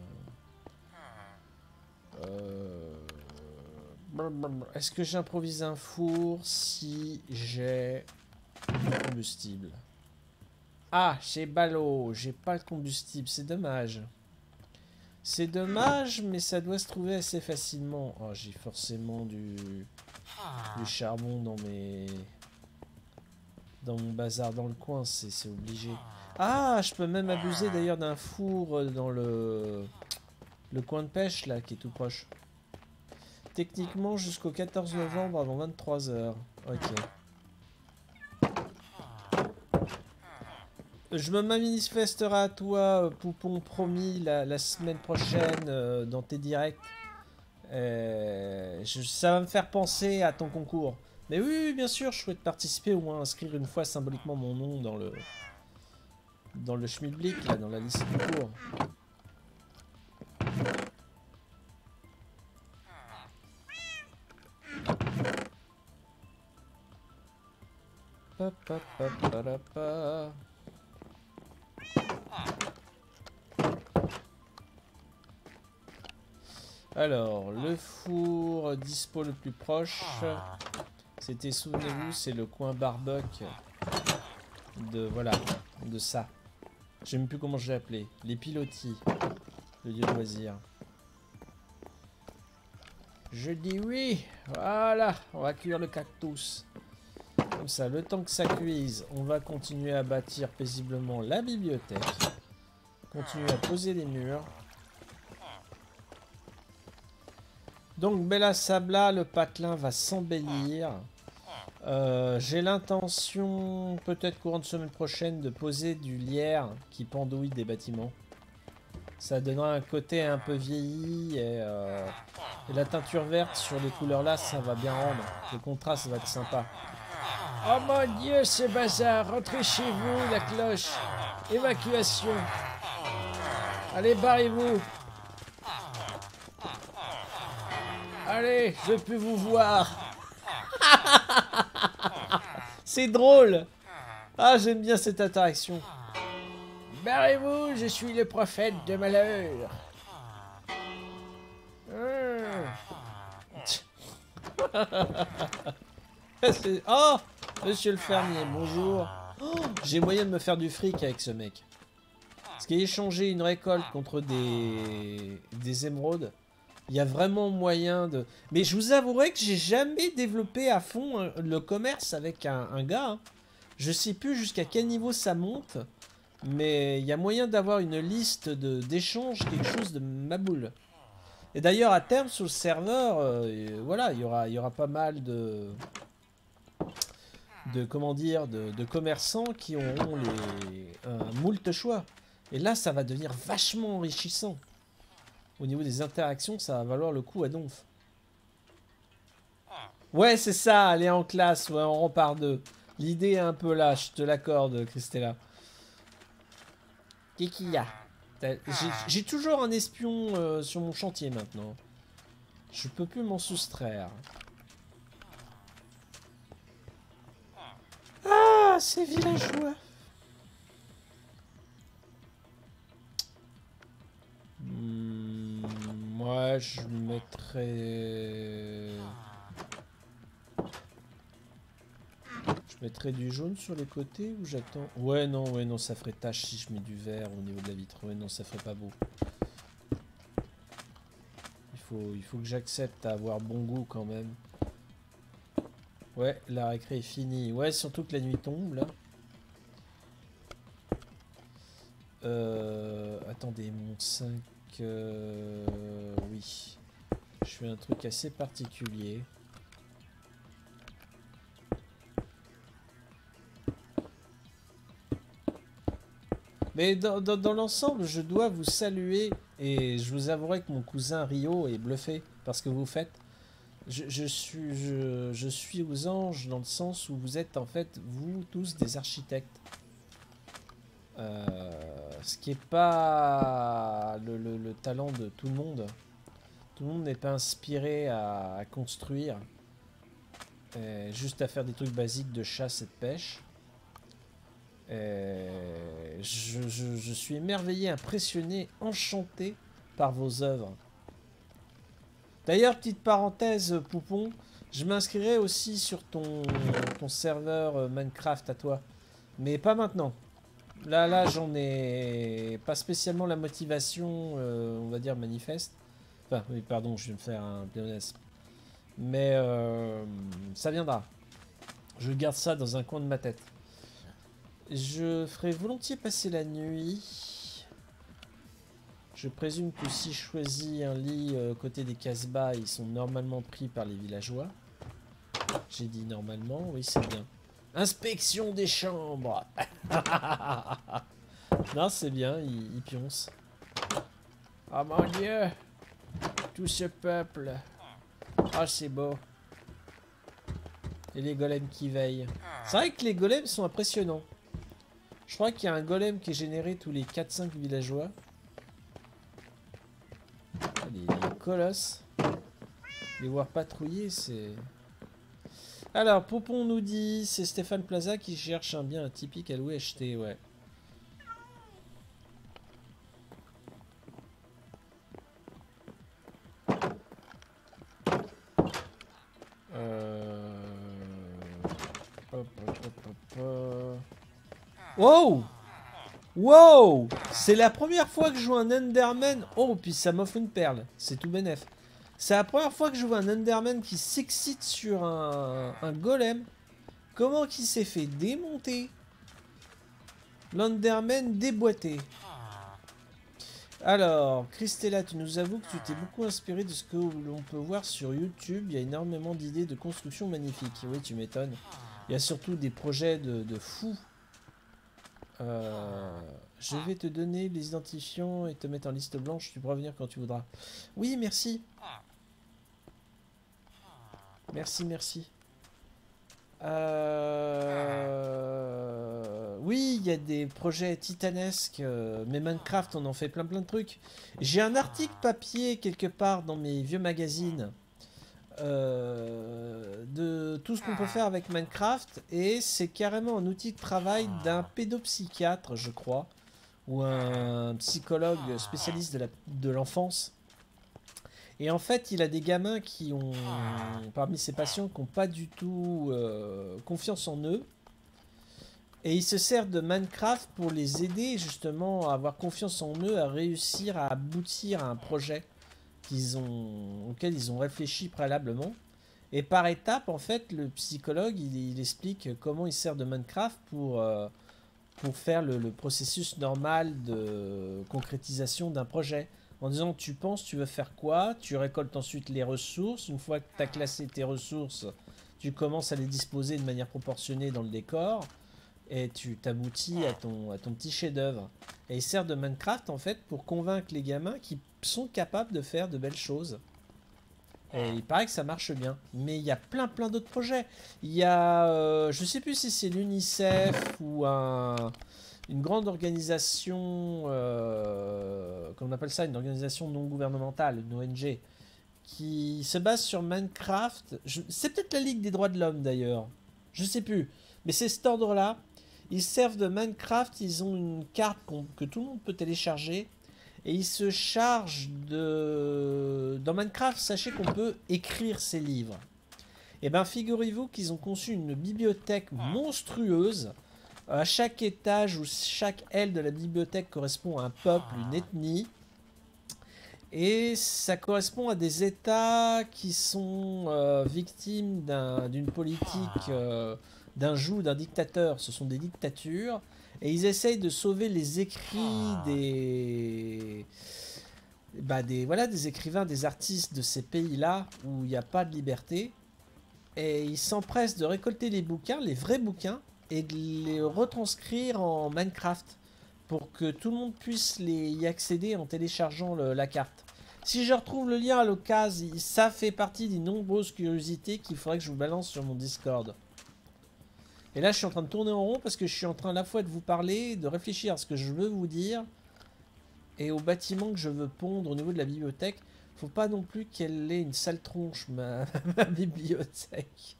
Euh... Est-ce que j'improvise un four si j'ai du combustible? Ah, chez Ballot, j'ai pas le combustible, c'est dommage. C'est dommage, mais ça doit se trouver assez facilement. Oh, j'ai forcément du, du charbon dans mes... dans mon bazar dans le coin, c'est obligé. Ah, je peux même abuser d'ailleurs d'un four dans le... le coin de pêche, là, qui est tout proche. Techniquement, jusqu'au quatorze novembre avant vingt-trois heures. Ok. Je me manifesterai à toi, Poupon, promis, la, la semaine prochaine, euh, dans tes directs. Euh, je, ça va me faire penser à ton concours. Mais oui, oui, bien sûr, je souhaite participer, au moins inscrire une fois symboliquement mon nom dans le... dans le schmilblick, là, dans la liste du cours. Pa, pa, pa, pa, pa, pa. Alors, le four dispo le plus proche, c'était, souvenez-vous, c'est le coin barbecue de, voilà, de ça. Je sais même plus comment je l'ai appelé. Les pilotis, le lieu de loisir. Je dis oui, voilà, on va cuire le cactus. Comme ça, le temps que ça cuise, on va continuer à bâtir paisiblement la bibliothèque. Continuer à poser les murs. Donc Bella Sabla, le patelin va s'embellir. Euh, J'ai l'intention, peut-être courant de semaine prochaine, de poser du lierre qui pendouille des bâtiments. Ça donnera un côté un peu vieilli et, euh, et la teinture verte sur les couleurs là, ça va bien rendre. Le contraste va être sympa. Oh mon Dieu, ce bazar! Rentrez chez vous, la cloche! Évacuation! Allez, barrez-vous! Allez, je peux vous voir. C'est drôle. Ah, j'aime bien cette interaction. Barrez-vous, je suis le prophète de malheur. Oh, monsieur le fermier, bonjour. Oh, j'ai moyen de me faire du fric avec ce mec. Parce qu'échanger une récolte contre des, des émeraudes, il y a vraiment moyen de... Mais je vous avouerai que j'ai jamais développé à fond hein, le commerce avec un, un gars. Hein. Je sais plus jusqu'à quel niveau ça monte. Mais il y a moyen d'avoir une liste d'échanges, quelque chose de ma boule. Et d'ailleurs, à terme, sur le serveur, euh, voilà, il y aura, il y aura pas mal de... de comment dire, de, de commerçants qui auront les, un moult choix. Et là, ça va devenir vachement enrichissant. Au niveau des interactions, ça va valoir le coup à donf. Ouais, c'est ça, aller en classe, ouais, on rend par deux. L'idée est un peu là, je te l'accorde, Christella. Qu'est-ce qu'il y a? J'ai toujours un espion euh, sur mon chantier maintenant. Je peux plus m'en soustraire. Ah, ces villageois. Hmm, moi, je mettrais... Je mettrais du jaune sur les côtés ou j'attends... Ouais, non, ouais, non, ça ferait tache si je mets du vert au niveau de la vitre. Ouais, non, ça ferait pas beau. Il faut, il faut que j'accepte à avoir bon goût quand même. Ouais, la récré est finie. Ouais, surtout que la nuit tombe, là. Euh... Attendez, mon cinq... Euh... Oui. Je fais un truc assez particulier. Mais dans, dans, dans l'ensemble, je dois vous saluer et je vous avouerai que mon cousin Rio est bluffé par ce que vous faites. Je, je, suis, je, je suis aux anges dans le sens où vous êtes en fait, vous tous, des architectes. Euh, ce qui n'est pas le, le, le talent de tout le monde. Tout le monde n'est pas inspiré à, à construire, et juste à faire des trucs basiques de chasse et de pêche. Et je, je, je suis émerveillé, impressionné, enchanté par vos œuvres. D'ailleurs, petite parenthèse, Poupon, je m'inscrirai aussi sur ton, ton serveur Minecraft à toi. Mais pas maintenant. Là, là, j'en ai pas spécialement la motivation, euh, on va dire, manifeste. Enfin, oui, pardon, je viens de faire un pléonasme. Mais euh, ça viendra. Je garde ça dans un coin de ma tête. Je ferai volontiers passer la nuit. Je présume que si je choisis un lit euh, côté des Casbah, ils sont normalement pris par les villageois. J'ai dit normalement, oui c'est bien. Inspection des chambres. Non c'est bien, ils, ils pioncent. Oh mon dieu. Tout ce peuple. Ah oh, c'est beau. Et les golems qui veillent. C'est vrai que les golems sont impressionnants. Je crois qu'il y a un golem qui est généré tous les quatre cinq villageois. Les, les colosses. Les voir patrouiller, c'est... Alors, Popon nous dit, c'est Stéphane Plaza qui cherche un bien typique à louer acheter, ouais. Euh... Hop, hop, hop, hop, hop. Wow! Wow! C'est la première fois que je joue un Enderman. Oh, puis ça m'offre une perle. C'est tout bénef. C'est la première fois que je vois un Enderman qui s'excite sur un, un golem. Comment qu'il s'est fait démonter? L'Enderman déboîté. Alors, Christella, tu nous avoues que tu t'es beaucoup inspiré de ce que l'on peut voir sur YouTube. Il y a énormément d'idées de construction magnifiques. Oui, tu m'étonnes. Il y a surtout des projets de, de fous. Euh, je vais te donner les identifiants et te mettre en liste blanche. Tu pourras venir quand tu voudras. Oui, merci. Merci, merci. Euh... Oui, il y a des projets titanesques, mais Minecraft, on en fait plein plein de trucs. J'ai un article papier quelque part dans mes vieux magazines euh, de tout ce qu'on peut faire avec Minecraft, et c'est carrément un outil de travail d'un pédopsychiatre, je crois, ou un psychologue spécialiste de la, de l'enfance. Et en fait, il a des gamins qui ont, parmi ses patients, qui n'ont pas du tout euh, confiance en eux. Et il se sert de Minecraft pour les aider justement à avoir confiance en eux, à réussir à aboutir à un projet qu'ils ont, auquel ils ont réfléchi préalablement. Et par étapes, en fait, le psychologue, il, il explique comment il sert de Minecraft pour, euh, pour faire le, le processus normal de concrétisation d'un projet. En disant, tu penses, tu veux faire quoi? Tu récoltes ensuite les ressources. Une fois que tu as classé tes ressources, tu commences à les disposer de manière proportionnée dans le décor. Et tu t'aboutis à ton, à ton petit chef-d'œuvre. Et il sert de Minecraft, en fait, pour convaincre les gamins qui sont capables de faire de belles choses. Et il paraît que ça marche bien. Mais il y a plein, plein d'autres projets. Il y a, euh, je sais plus si c'est l'UNICEF ou un... une grande organisation, euh, qu'on appelle ça, une organisation non gouvernementale, une O N G, qui se base sur Minecraft. C'est peut-être la Ligue des droits de l'homme d'ailleurs, je sais plus. Mais c'est cet ordre-là. Ils servent de Minecraft, ils ont une carte que tout le monde peut télécharger. Et ils se chargent de... Dans Minecraft, sachez qu'on peut écrire ses livres. Et bien figurez-vous qu'ils ont conçu une bibliothèque monstrueuse. À chaque étage ou chaque aile de la bibliothèque correspond à un peuple, une ethnie. Et ça correspond à des États qui sont euh, victimes d'un, d'une politique, euh, d'un joug, d'un dictateur. Ce sont des dictatures. Et ils essayent de sauver les écrits des... Bah des, voilà, des écrivains, des artistes de ces pays-là où il n'y a pas de liberté. Et ils s'empressent de récolter les bouquins, les vrais bouquins, et de les retranscrire en Minecraft pour que tout le monde puisse les, y accéder en téléchargeant le, la carte. Si je retrouve le lien à l'occasion, ça fait partie des nombreuses curiosités qu'il faudrait que je vous balance sur mon Discord. Et là, je suis en train de tourner en rond parce que je suis en train à la fois de vous parler, de réfléchir à ce que je veux vous dire et au bâtiment que je veux pondre au niveau de la bibliothèque. Faut pas non plus qu'elle ait une sale tronche, ma, ma bibliothèque.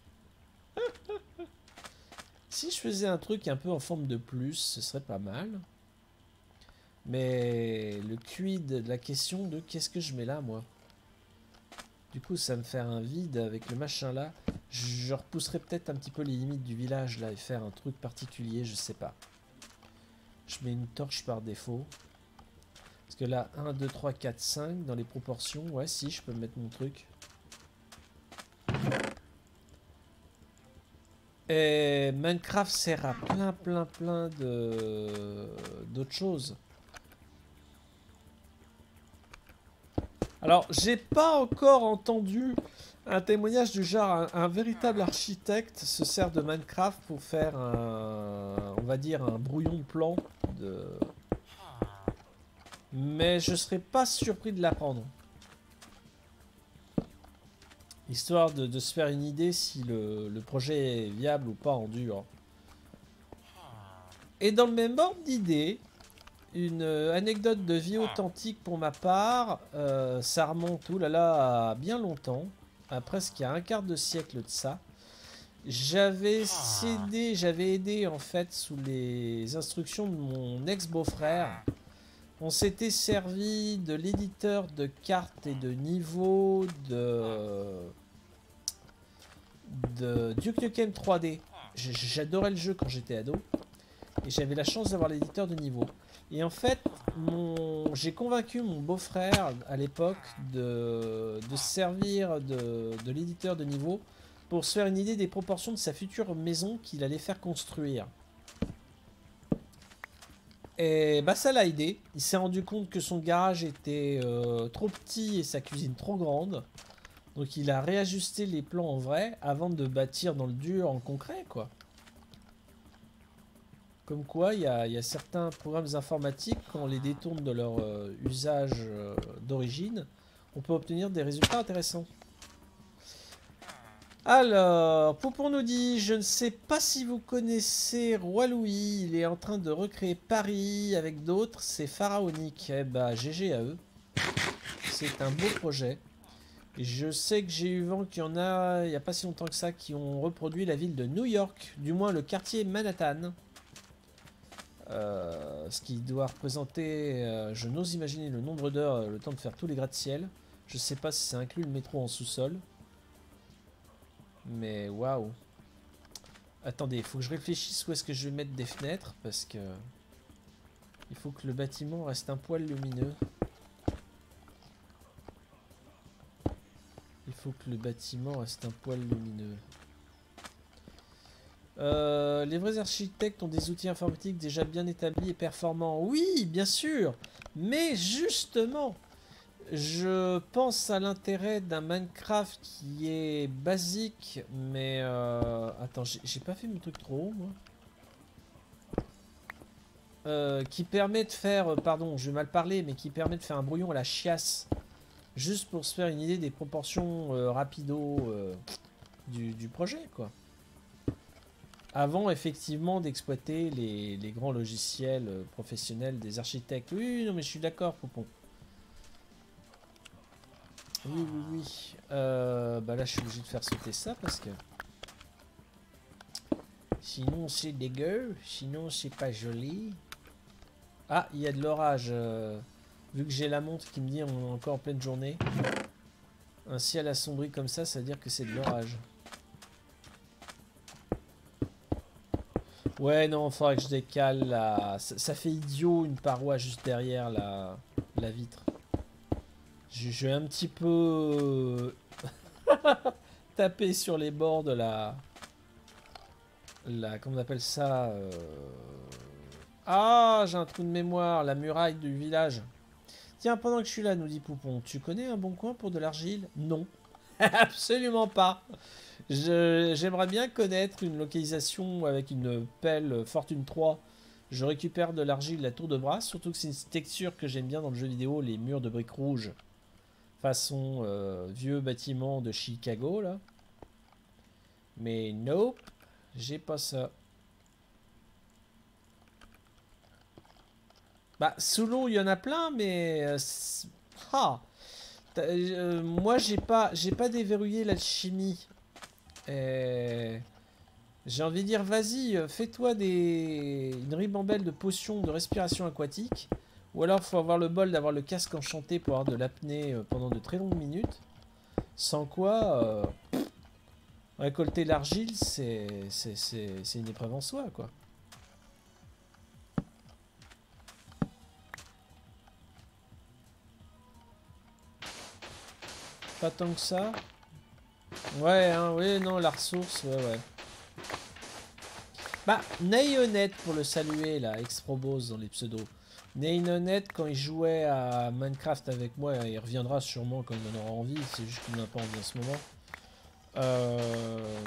Si je faisais un truc un peu en forme de plus, ce serait pas mal. Mais le quid de la question de qu'est-ce que je mets là, moi? Du coup, ça me fait un vide avec le machin là. Je repousserai peut-être un petit peu les limites du village là et faire un truc particulier, je sais pas. Je mets une torche par défaut. Parce que là, un, deux, trois, quatre, cinq dans les proportions. Ouais, si, je peux mettre mon truc. Et Minecraft sert à plein, plein, plein de d'autres choses. Alors, j'ai pas encore entendu un témoignage du genre un, un véritable architecte se sert de Minecraft pour faire un, on va dire, un brouillon de plan. De... Mais je serais pas surpris de l'apprendre. Histoire de, de se faire une idée si le, le projet est viable ou pas en dur. Et dans le même ordre d'idée, une anecdote de vie authentique pour ma part, euh, ça remonte tout là là à bien longtemps, à presque à un quart de siècle de ça. J'avais cédé, j'avais aidé en fait sous les instructions de mon ex-beau-frère. On s'était servi de l'éditeur de cartes et de niveaux de, de Duke Nukem trois D. J'adorais le jeu quand j'étais ado et j'avais la chance d'avoir l'éditeur de niveau. Et en fait, mon... j'ai convaincu mon beau-frère à l'époque de... de servir de, de l'éditeur de niveau pour se faire une idée des proportions de sa future maison qu'il allait faire construire. Et bah ça l'a aidé. Il s'est rendu compte que son garage était euh, trop petit et sa cuisine trop grande. Donc il a réajusté les plans en vrai avant de bâtir dans le dur en concret, quoi. Comme quoi, il y, y a certains programmes informatiques, quand on les détourne de leur euh, usage euh, d'origine, on peut obtenir des résultats intéressants. Alors, Poupon nous dit, je ne sais pas si vous connaissez Roi Louis, il est en train de recréer Paris avec d'autres, c'est pharaonique. Eh bah, G G à eux. C'est un beau projet. Je sais que j'ai eu vent qu'il y en a, il n'y a pas si longtemps que ça, qui ont reproduit la ville de New York, du moins le quartier Manhattan. Euh, ce qui doit représenter, euh, je n'ose imaginer le nombre d'heures, euh, le temps de faire tous les gratte-ciel. Je sais pas si ça inclut le métro en sous-sol. Mais waouh. Attendez, il faut que je réfléchisse où est-ce que je vais mettre des fenêtres, parce que il faut que le bâtiment reste un poil lumineux. Il faut que le bâtiment reste un poil lumineux. Euh, les vrais architectes ont des outils informatiques déjà bien établis et performants. Oui, bien sûr. Mais justement, je pense à l'intérêt d'un Minecraft qui est basique. Mais euh, attends, j'ai pas fait mon truc trop haut, moi. Euh, qui permet de faire, pardon, je vais mal parler, mais qui permet de faire un brouillon à la chiasse. Juste pour se faire une idée des proportions euh, rapido euh, du, du projet, quoi. Avant, effectivement, d'exploiter les, les grands logiciels euh, professionnels des architectes. Oui, non, mais je suis d'accord, Poupon. Oui, oui, oui. Euh, bah là, je suis obligé de faire sauter ça parce que... Sinon, c'est dégueu. Sinon, c'est pas joli. Ah, il y a de l'orage. Euh, vu que j'ai la montre qui me dit on est encore en pleine journée. Un ciel assombri comme ça, ça veut dire que c'est de l'orage. Ouais, non, il faudrait que je décale la... Ça, ça fait idiot une paroi juste derrière la, la vitre. Je vais un petit peu taper sur les bords de la... la... Comment on appelle ça euh... Ah, j'ai un trou de mémoire. La muraille du village. Tiens, pendant que je suis là, nous dit Poupon, tu connais un bon coin pour de l'argile? Non. Absolument pas. J'aimerais bien connaître une localisation avec une pelle Fortune trois Je récupère de l'argile, la tour de bras, surtout que c'est une texture que j'aime bien dans le jeu vidéo, les murs de briques rouges, façon euh, vieux bâtiment de Chicago, là. Mais nope, j'ai pas ça. Bah, sous l'eau, il y en a plein, mais... Euh, ah euh, moi, j'ai pas, j'ai pas déverrouillé l'alchimie. Et... J'ai envie de dire, vas-y, fais-toi des... une ribambelle de potions de respiration aquatique. Ou alors, il faut avoir le bol d'avoir le casque enchanté pour avoir de l'apnée pendant de très longues minutes. Sans quoi, euh, récolter l'argile, c'est une épreuve en soi, quoi. Pas tant que ça. Ouais, hein, oui, non, la ressource, ouais, ouais. Bah, Nayonette, pour le saluer, là, Exprobose dans les pseudos. Nayonette, quand il jouait à Minecraft avec moi, il reviendra sûrement quand il en aura envie, c'est juste qu'il n'a pas envie en ce moment. Euh...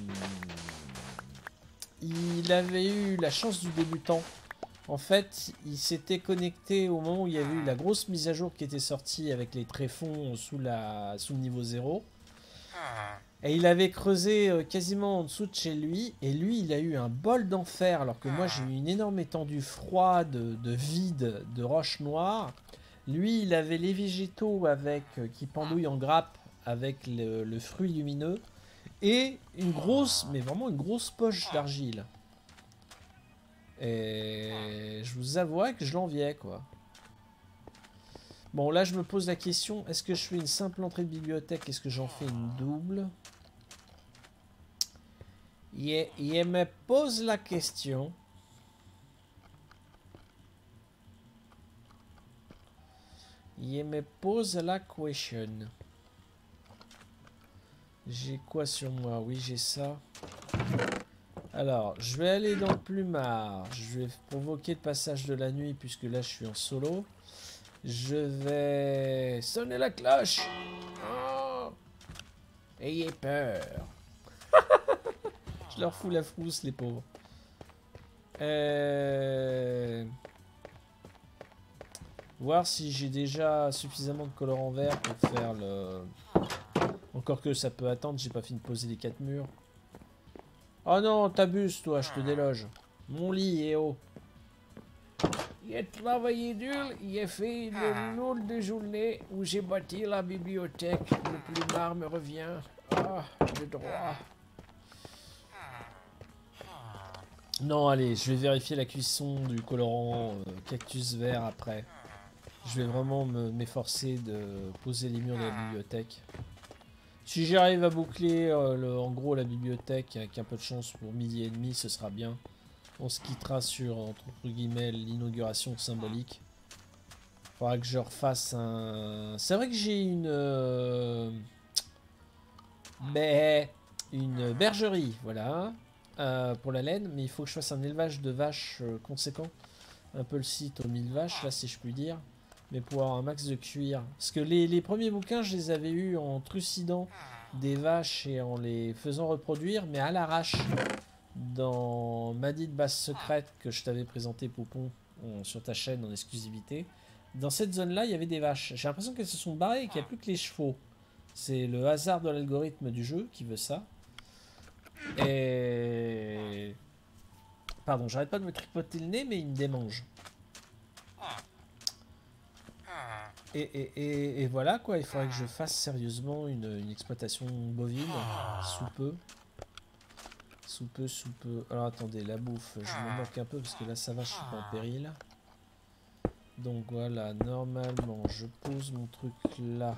Il avait eu la chance du débutant. En fait, il s'était connecté au moment où il y avait eu la grosse mise à jour qui était sortie avec les tréfonds sous, la... sous le niveau zéro. Et il avait creusé quasiment en dessous de chez lui. Et lui, il a eu un bol d'enfer. Alors que moi, j'ai eu une énorme étendue froide, de vide, de roches noires. Lui, il avait les végétaux avec, qui pendouillent en grappe avec le, le fruit lumineux. Et une grosse, mais vraiment une grosse poche d'argile. Et je vous avouerai que je l'enviais, quoi. Bon, là, je me pose la question, est-ce que je fais une simple entrée de bibliothèque? Est-ce que j'en fais une double? Il, il me pose la question. Il me pose la question. J'ai quoi sur moi? Oui, j'ai ça. Alors, je vais aller dans le plumard. Je vais provoquer le passage de la nuit puisque là, je suis en solo. Je vais sonner la cloche. Oh, ayez peur. Je leur fous la frousse, les pauvres. Euh... Voir si j'ai déjà suffisamment de colorant vert pour faire le... Encore que ça peut attendre, j'ai pas fini de poser les quatre murs. Oh non, t'abuses toi, je te déloge. Mon lit est haut. Il a travaillé dur, il a fait une lourde journée où j'ai bâti la bibliothèque. Le plumard me revient. Ah, le droit. Non, allez, je vais vérifier la cuisson du colorant euh, cactus vert après. Je vais vraiment m'efforcer de poser les murs de la bibliothèque. Si j'arrive à boucler euh, le, en gros la bibliothèque avec un peu de chance pour midi et demi, ce sera bien. On se quittera sur, entre guillemets, l'inauguration symbolique. Faudra que je refasse un... C'est vrai que j'ai une... Euh... Mais... Une bergerie, voilà. Euh, pour la laine, mais il faut que je fasse un élevage de vaches euh, conséquent. Un peu le site aux mille vaches, là, si je puis dire. Mais pour avoir un max de cuir. Parce que les, les premiers bouquins, je les avais eus en trucidant des vaches et en les faisant reproduire, mais à l'arrache. Dans Madid Base Secrète, que je t'avais présenté, Poupon, en, sur ta chaîne en exclusivité. Dans cette zone-là, il y avait des vaches. J'ai l'impression qu'elles se sont barrées et qu'il n'y a plus que les chevaux. C'est le hasard de l'algorithme du jeu qui veut ça. Et... Pardon, j'arrête pas de me tripoter le nez, mais il me démange. Et, et, et, et voilà quoi, il faudrait que je fasse sérieusement une, une exploitation bovine, sous peu. Sous peu, sous peu. Alors attendez, la bouffe, je me manque un peu parce que là ça va, je suis pas en péril. Donc voilà, normalement, je pose mon truc là.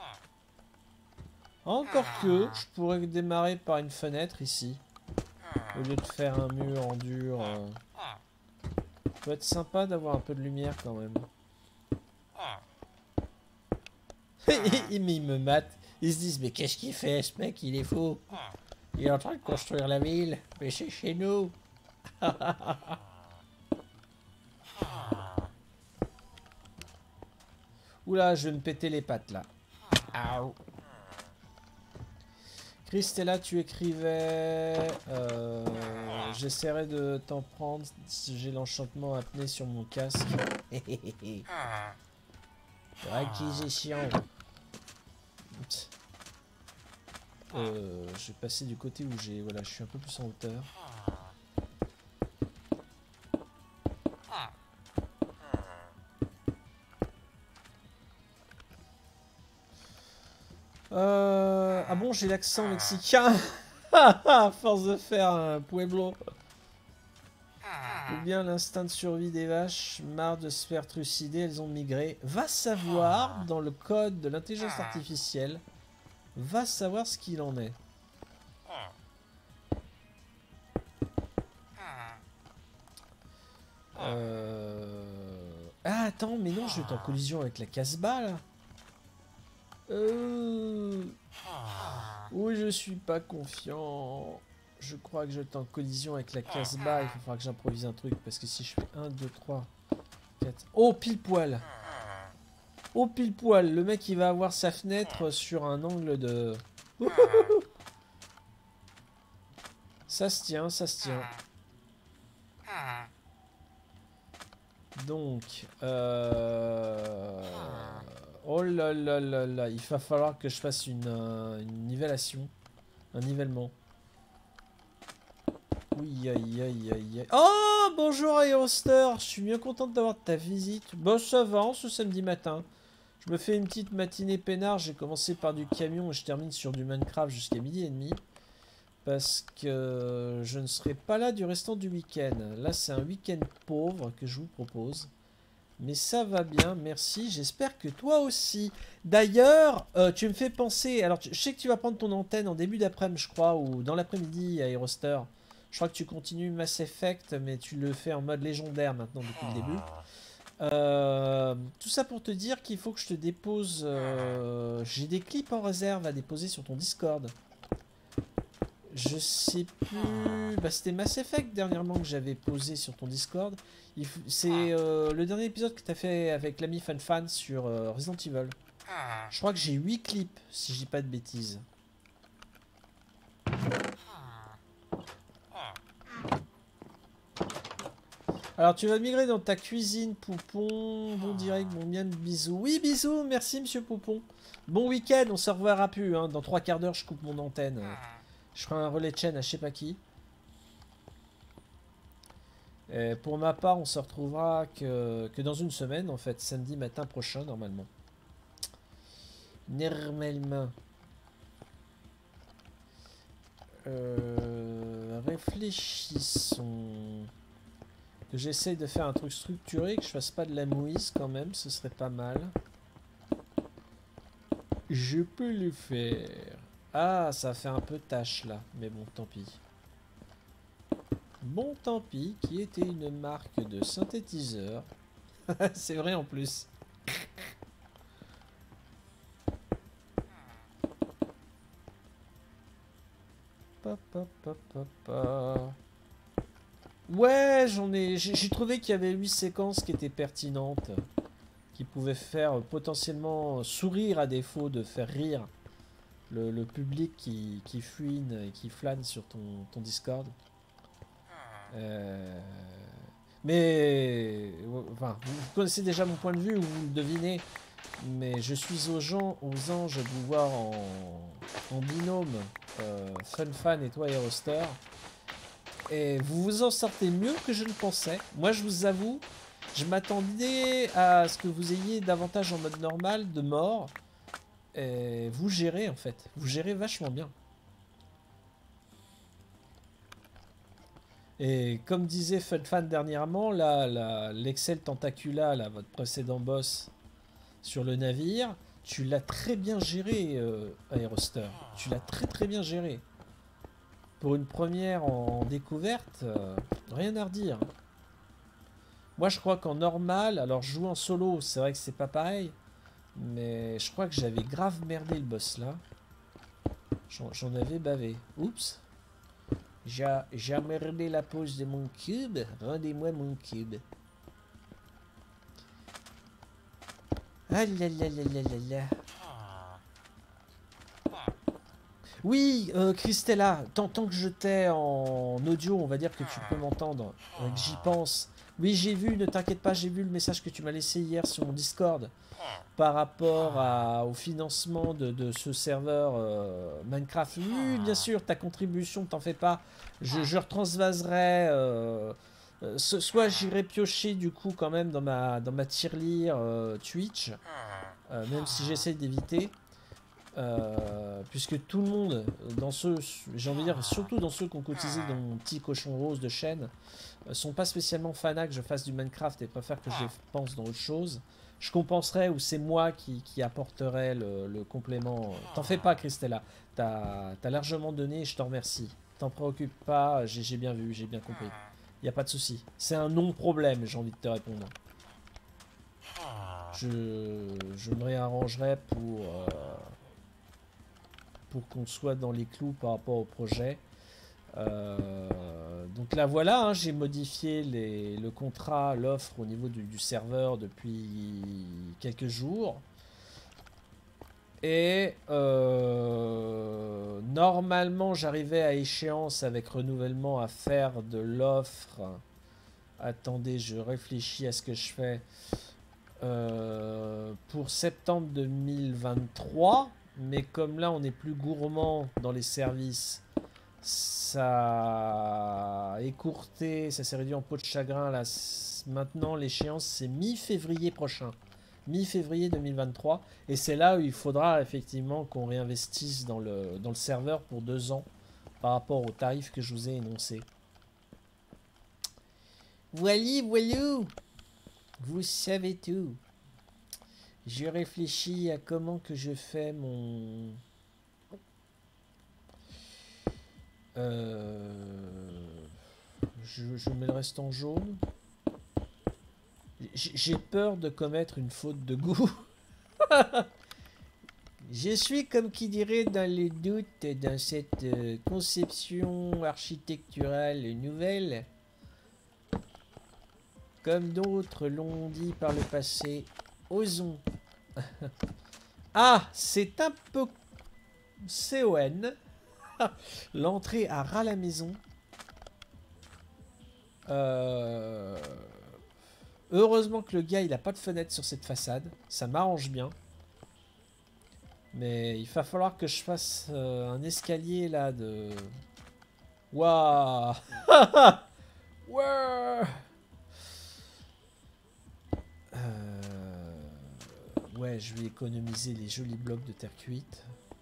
Encore que, je pourrais démarrer par une fenêtre ici. Au lieu de faire un mur en dur. Euh... Ça peut être sympa d'avoir un peu de lumière quand même. Ils me matent. Ils se disent, mais qu'est-ce qu'il fait ce mec? Il est fou. Il est en train de construire la ville. Mais c'est chez nous. Oula, je vais me péter les pattes là. Aouh. Christella, tu écrivais... Euh, J'essaierai de t'en prendre si j'ai l'enchantement apnée sur mon casque. Réquisition. Euh, je vais passer du côté où j'ai... Voilà, je suis un peu plus en hauteur. Euh... Ah bon, j'ai l'accent mexicain. À force de faire un pueblo. Ou bien l'instinct de survie des vaches, marre de se faire trucider, elles ont migré. Va savoir, dans le code de l'intelligence artificielle, va savoir ce qu'il en est. Euh... Ah, attends, mais non, je vais être en collision avec la Casbah, là. Euh... Oui, je suis pas confiant. Je crois que je vais être en collision avec la Casbah. Il va falloir que j'improvise un truc. Parce que si je fais un, deux, trois, quatre... Oh, pile poil. Oh, pile poil. Le mec, il va avoir sa fenêtre sur un angle de... Ça se tient, ça se tient. Donc... Euh... Oh là là là là. Il va falloir que je fasse une, euh, une nivellation. Un nivellement. Oui, aïe, aïe, aïe, aïe. Oh, bonjour Aeroster. Je suis bien contente d'avoir ta visite. Bon, ça va, ce samedi matin. Je me fais une petite matinée peinard. J'ai commencé par du camion et je termine sur du Minecraft jusqu'à midi et demi. Parce que je ne serai pas là du restant du week-end. Là, c'est un week-end pauvre que je vous propose. Mais ça va bien, merci. J'espère que toi aussi. D'ailleurs, euh, tu me fais penser... Alors, je sais que tu vas prendre ton antenne en début d'après-midi, je crois, ou dans l'après-midi à Aeroster. Je crois que tu continues Mass Effect, mais tu le fais en mode légendaire maintenant depuis le début. Euh, tout ça pour te dire qu'il faut que je te dépose... Euh, j'ai des clips en réserve à déposer sur ton Discord. Je sais plus... Bah, c'était Mass Effect dernièrement que j'avais posé sur ton Discord. C'est euh, le dernier épisode que tu as fait avec l'ami FanFan sur euh, Resident Evil. Je crois que j'ai huit clips, si je dis pas de bêtises. Alors tu vas migrer dans ta cuisine, Poupon. Bon direct, bon bien, bisous. Oui, bisous, merci monsieur Poupon. Bon week-end, on se reverra plus. Hein. Dans trois quarts d'heure, je coupe mon antenne. Je ferai un relais de chaîne à je sais pas qui. Et pour ma part, on se retrouvera que, que dans une semaine, en fait, samedi matin prochain, normalement. Normalement. Euh, réfléchissons. Que j'essaye de faire un truc structuré, que je fasse pas de la mouise quand même, ce serait pas mal. Je peux le faire. Ah, ça fait un peu tâche là, mais bon, tant pis. Bon, tant pis, qui était une marque de synthétiseur. C'est vrai en plus. Pa, pa, pa, pa, pa. Ouais, j'en ai. J'ai trouvé qu'il y avait huit séquences qui étaient pertinentes, qui pouvaient faire potentiellement sourire à défaut de faire rire le, le public qui, qui fuine et qui flâne sur ton, ton Discord. Euh... Mais enfin, vous connaissez déjà mon point de vue ou vous le devinez, mais je suis aux gens, aux anges de vous voir en, en binôme, euh, FunFan et toi Aeroster. Et vous vous en sortez mieux que je ne pensais. Moi, je vous avoue, je m'attendais à ce que vous ayez davantage en mode normal de mort. Et vous gérez, en fait. Vous gérez vachement bien. Et comme disait FunFan dernièrement, là, là, l'Excel Tentacula, là, votre précédent boss sur le navire, tu l'as très bien géré, euh, Aeroster. Tu l'as très très bien géré. Pour une première en découverte, euh, rien à redire. Moi, je crois qu'en normal, alors je joue en solo, c'est vrai que c'est pas pareil, mais je crois que j'avais grave merdé le boss là. J'en avais bavé. Oups. J'ai merdé la pose de mon cube. Rendez-moi mon cube. Ah là là là là là là. Oui, euh, Christella, tant, tant que je t'ai en audio, on va dire que tu peux m'entendre, euh, que j'y pense. Oui, j'ai vu, ne t'inquiète pas, j'ai vu le message que tu m'as laissé hier sur mon Discord par rapport à, au financement de, de ce serveur euh, Minecraft. Oui, bien sûr, ta contribution, t'en fais pas. Je, je retransvaserai. Euh, euh, ce- soit j'irai piocher du coup quand même dans ma, dans ma tirelire euh, Twitch, euh, même si j'essaye d'éviter. Euh, puisque tout le monde, dans ceux, j'ai envie de dire, surtout dans ceux qui ont cotisé dans mon petit cochon rose de chaîne, euh, sont pas spécialement fanats que je fasse du Minecraft et préfèrent que je les pense dans autre chose. Je compenserai ou c'est moi qui, qui apporterai le, le complément. T'en fais pas, Christella. T'as as largement donné et je t'en remercie. T'en préoccupe pas, j'ai bien vu, j'ai bien compris. Y a pas de souci. C'est un non-problème, j'ai envie de te répondre. Je, je me réarrangerai pour... Euh, pour qu'on soit dans les clous par rapport au projet. Euh, donc là voilà, hein, j'ai modifié les, le contrat, l'offre au niveau du, du serveur depuis quelques jours. Et euh, normalement j'arrivais à échéance avec renouvellement à faire de l'offre. Attendez, je réfléchis à ce que je fais. Euh, pour septembre deux mille vingt-trois. Mais comme là on est plus gourmand dans les services, ça a écourté, ça s'est réduit en peau de chagrin. Là, maintenant l'échéance c'est mi-février prochain, mi-février deux mille vingt-trois, et c'est là où il faudra effectivement qu'on réinvestisse dans le, dans le serveur pour deux ans par rapport au tarif que je vous ai énoncé. Voili, voilou, vous savez tout. Je réfléchis à comment que je fais mon... Euh... Je, je mets le reste en jaune. J'ai peur de commettre une faute de goût. Je suis, comme qui dirait, dans les doutes dans cette euh, conception architecturale nouvelle. Comme d'autres l'ont dit par le passé, osons. Ah, c'est un peu C O N. L'entrée à ras la maison. Euh... Heureusement que le gars il a pas de fenêtre sur cette façade. Ça m'arrange bien. Mais il va falloir que je fasse euh, un escalier là de... Waouh. Ouais. Euh... Ouais, je vais économiser les jolis blocs de terre cuite.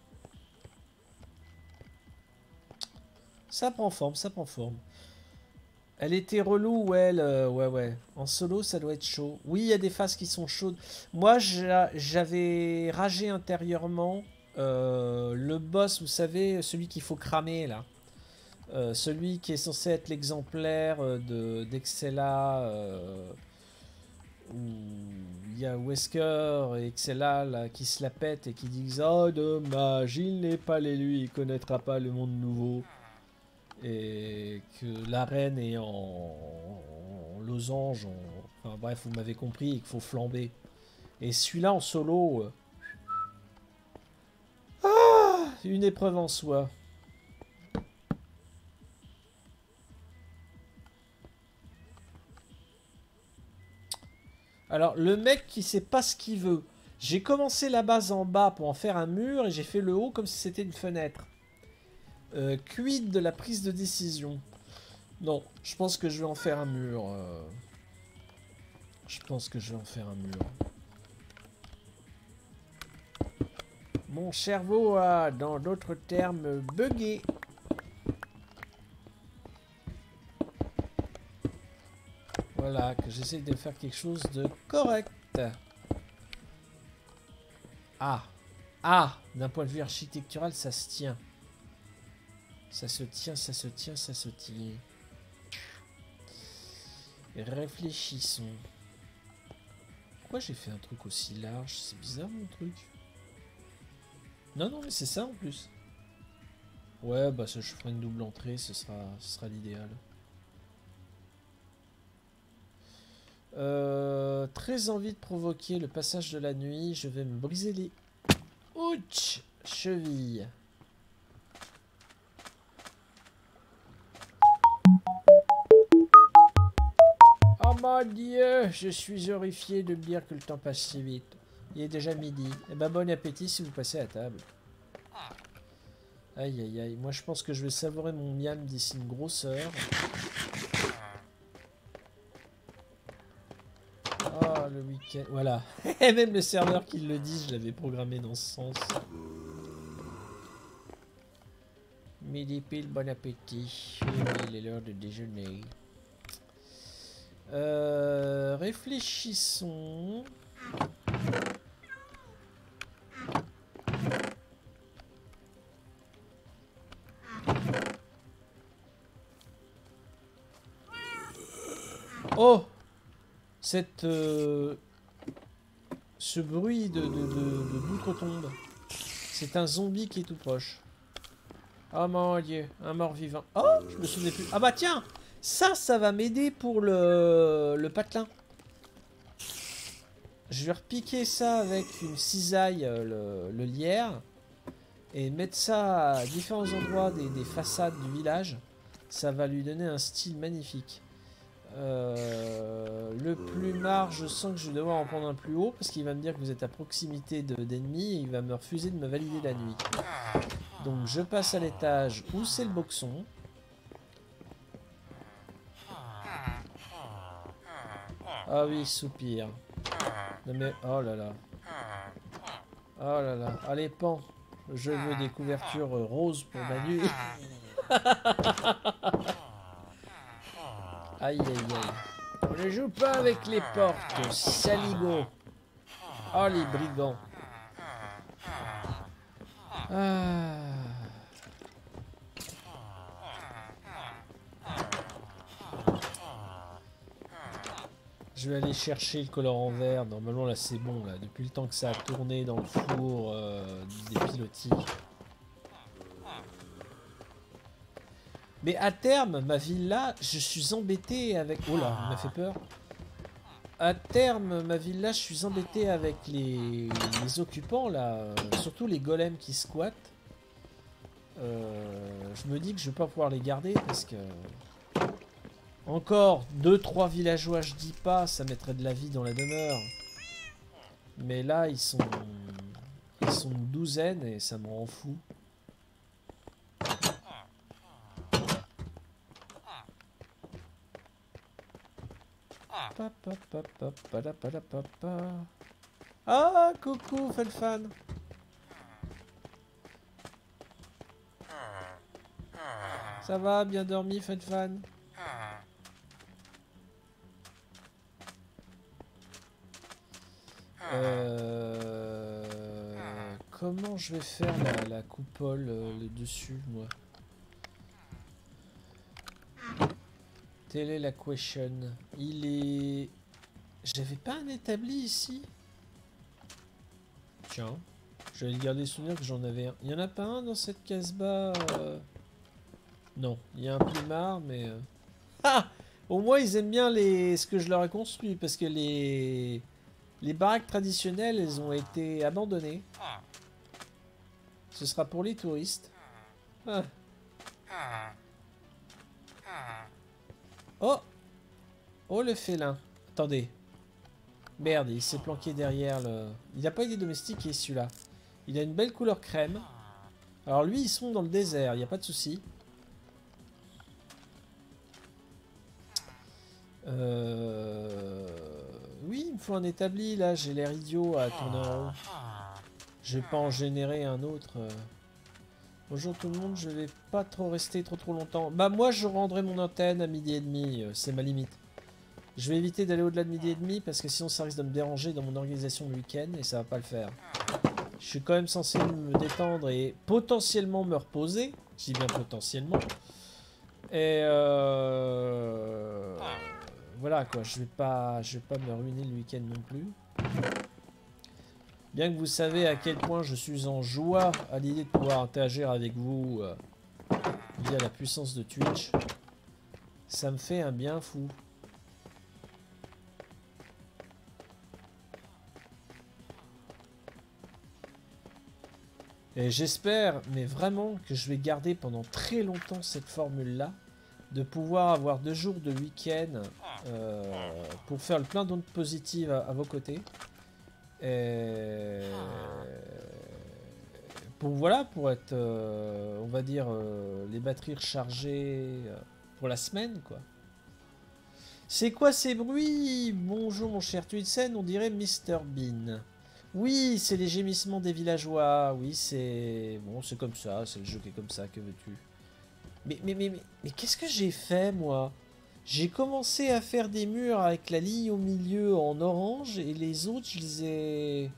Ça prend forme, ça prend forme. Elle était relou, ouais, le... ouais, ouais. En solo, ça doit être chaud. Oui, il y a des phases qui sont chaudes. Moi, j'avais ragé intérieurement euh, le boss, vous savez, celui qu'il faut cramer, là. Euh, celui qui est censé être l'exemplaire de d'Excella, euh, où il y a Wesker et Excella là, qui se la pètent et qui disent « Oh, dommage, il n'est pas l'élu, il connaîtra pas le monde nouveau. » Et que l'arène est en, en losange, en... enfin bref, vous m'avez compris, et qu'il faut flamber. Et celui-là en solo, euh... ah, une épreuve en soi. Alors, le mec qui sait pas ce qu'il veut. J'ai commencé la base en bas pour en faire un mur et j'ai fait le haut comme si c'était une fenêtre. Euh, quid de la prise de décision? Non, je pense que je vais en faire un mur. Euh... Je pense que je vais en faire un mur. Mon cerveau a, dans d'autres termes, bugué. Voilà, que j'essaie de faire quelque chose de correct. Ah, ah, d'un point de vue architectural, ça se tient. Ça se tient, ça se tient, ça se tient. Réfléchissons. Pourquoi j'ai fait un truc aussi large? C'est bizarre mon truc. Non, non, mais c'est ça en plus. Ouais, bah ça, je ferai une double entrée, ce sera, ce sera l'idéal. Euh, très envie de provoquer le passage de la nuit. Je vais me briser les ouch chevilles. mon Dieu, je suis horrifié de me dire que le temps passe si vite. Il est déjà midi. Eh ben bon appétit si vous passez à table. Aïe aïe aïe, moi je pense que je vais savourer mon miam d'ici une grosse heure. Oh le week-end, voilà. Et même le serveur qui le dit, je l'avais programmé dans ce sens. Midi pile, bon appétit. Il est l'heure de déjeuner. Euh, réfléchissons. Oh, cette euh, ce bruit de, de, de, de d'outre-tombe. C'est un zombie qui est tout proche. Oh mon Dieu, un mort-vivant. Oh, je me souvenais plus. Ah bah tiens, ça, ça va m'aider pour le, le patelin. Je vais repiquer ça avec une cisaille, le, le lierre, et mettre ça à différents endroits des, des façades du village. Ça va lui donner un style magnifique. Euh, le plumard, je sens que je vais devoir en prendre un plus haut parce qu'il va me dire que vous êtes à proximité d'ennemis et il va me refuser de me valider la nuit. Donc je passe à l'étage où c'est le boxon. Ah oui, soupir. Non mais, oh là là. Oh là là. Allez, pan. Je veux des couvertures roses pour ma nuit. Aïe aïe aïe. On ne joue pas avec les portes, saligo. Oh les brigands. Ah. Je vais aller chercher le colorant vert. Normalement là c'est bon là. Depuis le temps que ça a tourné dans le four euh, des pilotis. Mais à terme, ma villa, je suis embêté avec... Oh là, il m'a fait peur. À terme, ma villa, je suis embêté avec les, les occupants, là. Surtout les golems qui squattent. Euh, je me dis que je vais pas pouvoir les garder parce que... Encore deux trois villageois, je dis pas, ça mettrait de la vie dans la demeure. Mais là, ils sont... Ils sont une douzaine et ça me rend fou. Ah, coucou, Fanfan. Ça va, bien dormi, Fanfan? Euh... Comment je vais faire la, la coupole, euh, le dessus, moi? Telle est la question. Il est... J'avais pas un établi ici? Tiens. Je vais garder souvenir que j'en avais un. Il y en a pas un dans cette casbah euh... Non. Il y a un plumard, mais... Euh... Ah! Au moins, ils aiment bien les... ce que je leur ai construit. Parce que les... Les baraques traditionnelles, elles ont été abandonnées. Ce sera pour les touristes. Ah. Oh! Oh le félin. Attendez. Merde, il s'est planqué derrière le... Il n'a pas été domestiqué celui-là. Il a une belle couleur crème. Alors lui, ils sont dans le désert, il n'y a pas de souci. Euh... Oui, il me faut un établi là, j'ai l'air idiot à tourner en rond. Je vais pas en générer un autre. Bonjour tout le monde, je vais pas trop rester trop trop longtemps. Bah moi je rendrai mon antenne à midi et demi, c'est ma limite. Je vais éviter d'aller au-delà de midi et demi parce que sinon ça risque de me déranger dans mon organisation de week-end et ça va pas le faire. Je suis quand même censé me détendre et potentiellement me reposer. Je dis bien potentiellement. Et euh... voilà quoi, je vais pas, je vais pas me ruiner le week-end non plus. Bien que vous savez à quel point je suis en joie à l'idée de pouvoir interagir avec vous euh, via la puissance de Twitch. Ça me fait un bien fou. Et j'espère, mais vraiment, que je vais garder pendant très longtemps cette formule-là, de pouvoir avoir deux jours de week-end euh, pour faire le plein d'ondes positives à, à vos côtés. Et pour voilà, pour être, euh, on va dire, euh, les batteries rechargées euh, pour la semaine, quoi. C'est quoi ces bruits? Bonjour mon cher Twitsen, on dirait Mister Bean. Oui, c'est les gémissements des villageois. Oui, c'est bon, c'est comme ça, c'est le jeu qui est comme ça. Que veux-tu? Mais mais mais mais, mais qu'est-ce que j'ai fait moi? J'ai commencé à faire des murs avec la ligne au milieu en orange et les autres, je les ai...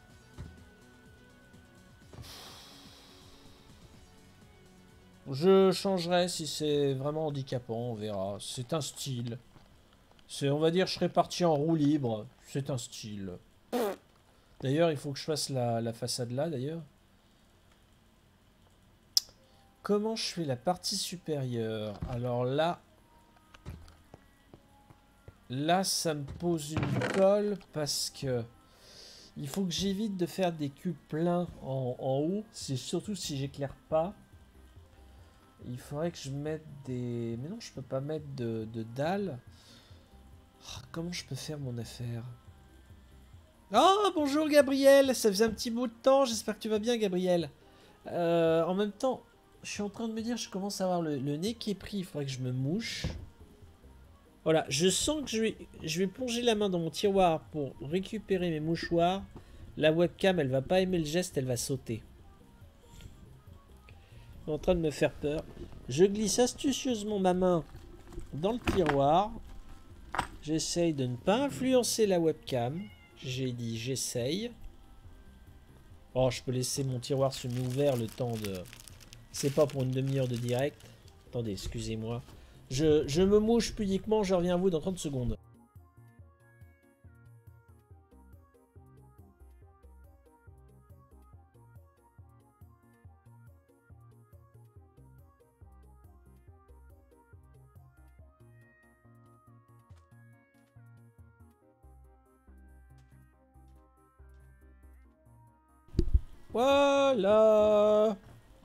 Je changerai si c'est vraiment handicapant, on verra. C'est un style. C'est, on va dire, je serais parti en roue libre. C'est un style. D'ailleurs, il faut que je fasse la, la façade là, d'ailleurs. Comment je fais la partie supérieure? Alors là... Là, ça me pose une colle parce que... Il faut que j'évite de faire des cubes pleins en, en haut. C'est surtout si j'éclaire pas. Il faudrait que je mette des... Mais non, je peux pas mettre de, de dalles. Oh, comment je peux faire mon affaire? Oh, bonjour Gabriel. Ça faisait un petit bout de temps. J'espère que tu vas bien, Gabriel. Euh, en même temps, je suis en train de me dire, je commence à avoir le, le nez qui est pris. Il faudrait que je me mouche. Voilà, je sens que je vais, je vais plonger la main dans mon tiroir pour récupérer mes mouchoirs. La webcam, elle va pas aimer le geste, elle va sauter. Elle est en train de me faire peur. Je glisse astucieusement ma main dans le tiroir. J'essaye de ne pas influencer la webcam. J'ai dit j'essaye. Oh, je peux laisser mon tiroir semi-ouvert le temps de... C'est pas pour une demi-heure de direct. Attendez, excusez-moi. Je, je me mouche pudiquement, je reviens à vous dans trente secondes. Voilà.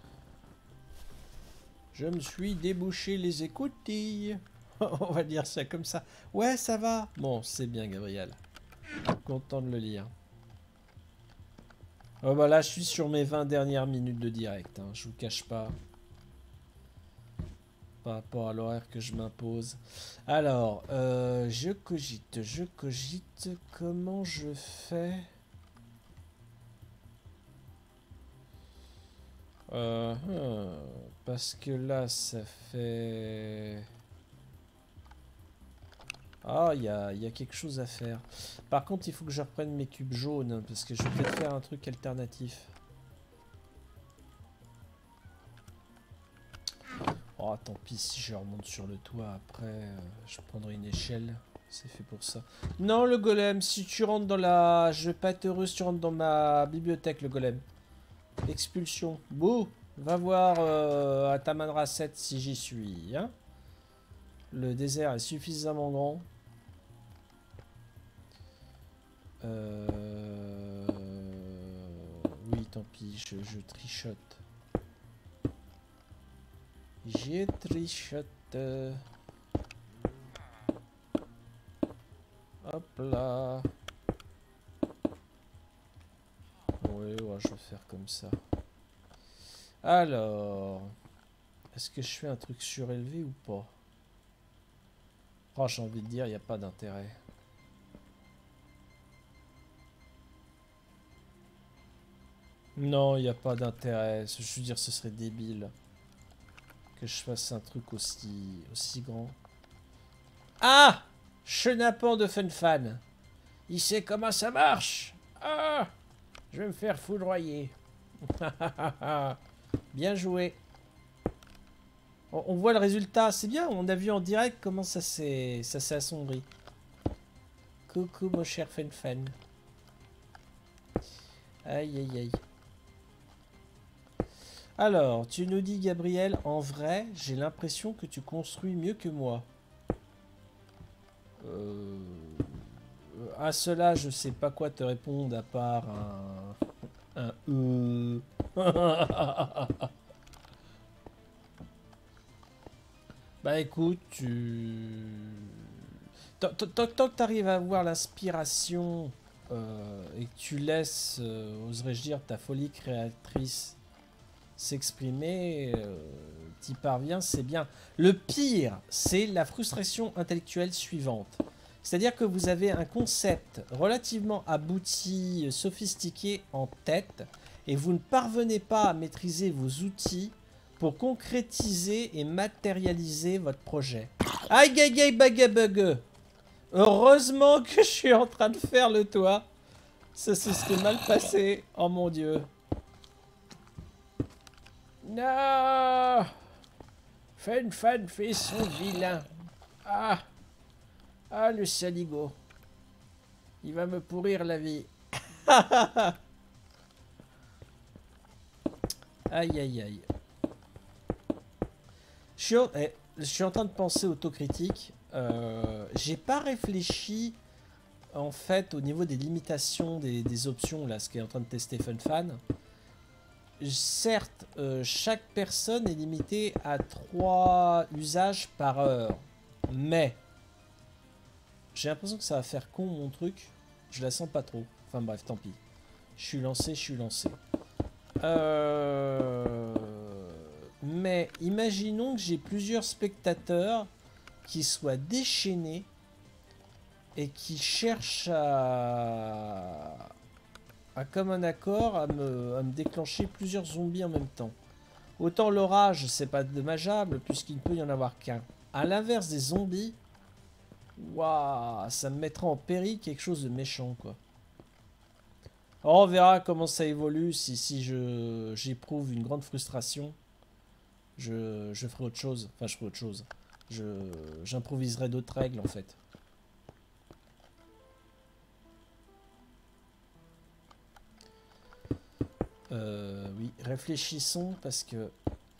Je me suis débouché les écoutilles. On va dire ça comme ça. Ouais, ça va. Bon, c'est bien, Gabriel. Content de le lire. Oh bah là, je suis sur mes vingt dernières minutes de direct. Hein. Je vous cache pas. Par rapport à l'horaire que je m'impose. Alors, euh, je cogite, je cogite. Comment je fais? Euh, hum, parce que là, ça fait... Ah, il y a, y a quelque chose à faire. Par contre, il faut que je reprenne mes cubes jaunes, parce que je vais peut-être faire un truc alternatif. Oh, tant pis, si je remonte sur le toit, après, euh, je prendrai une échelle. C'est fait pour ça. Non, le golem, si tu rentres dans la... Je vais pas être heureux si tu rentres dans ma bibliothèque, le golem. Expulsion. Bouh, va voir euh, à Tamanrah sept si j'y suis. Hein. Le désert est suffisamment grand. Euh... Oui, tant pis, je, je trichote. J'ai trichote. Hop là. Oui, ouais, je vais faire comme ça. Alors, est-ce que je fais un truc surélevé ou pas? Oh, j'ai envie de dire, il n'y a pas d'intérêt. Non, il n'y a pas d'intérêt. Je veux dire, ce serait débile que je fasse un truc aussi, aussi grand. Ah! Chenapan de Funfan. Il sait comment ça marche. Ah! Je vais me faire foudroyer. Bien joué. On, on voit le résultat. C'est bien, on a vu en direct comment ça s'est ça s'est assombri. Coucou mon cher Funfan. Aïe aïe aïe. Alors, tu nous dis Gabriel, en vrai, j'ai l'impression que tu construis mieux que moi. Euh... À cela, je sais pas quoi te répondre à part un... un euh... Bah écoute, tu... Tant que tu arrives à avoir l'inspiration euh, et que tu laisses, euh, oserais-je dire, ta folie créatrice s'exprimer, euh, t'y parviens, c'est bien. Le pire, c'est la frustration intellectuelle suivante. C'est-à-dire que vous avez un concept relativement abouti, sophistiqué en tête, et vous ne parvenez pas à maîtriser vos outils pour concrétiser et matérialiser votre projet. Aïe aïe aïe bagabug. Heureusement que je suis en train de faire le toit. Ça se serait mal passé. Oh mon dieu. Non. Fun Fan fait son vilain. Ah. Ah le saligo. Il va me pourrir la vie. Aïe aïe aïe. Je suis, en, eh, je suis en train de penser autocritique. Euh, j'ai pas réfléchi en fait au niveau des limitations des, des options là, ce qui est en train de tester FunFan. Certes, euh, chaque personne est limitée à trois usages par heure, mais j'ai l'impression que ça va faire con mon truc. Je la sens pas trop. Enfin bref, tant pis. Je suis lancé, je suis lancé. Euh... Mais imaginons que j'ai plusieurs spectateurs qui soient déchaînés et qui cherchent à, à comme un accord à me, à me déclencher plusieurs zombies en même temps. Autant l'orage, c'est pas dommageable puisqu'il ne peut y en avoir qu'un. À l'inverse des zombies, waouh, ça me mettra en péril quelque chose de méchant quoi. Alors on verra comment ça évolue. Si, si je j'éprouve une grande frustration, je, je ferai autre chose. Enfin, je ferai autre chose. Je j'improviserai d'autres règles en fait. Euh, oui, réfléchissons parce que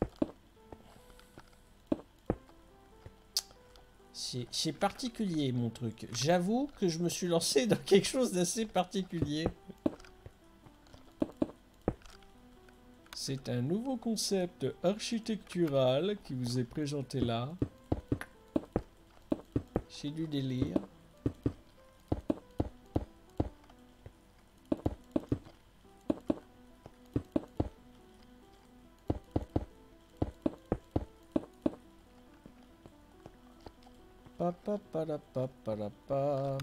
c'est particulier mon truc. J'avoue que je me suis lancé dans quelque chose d'assez particulier. C'est un nouveau concept architectural qui vous est présenté là. C'est du délire. Pa, pa, pa, la, pa, pa, la, pa.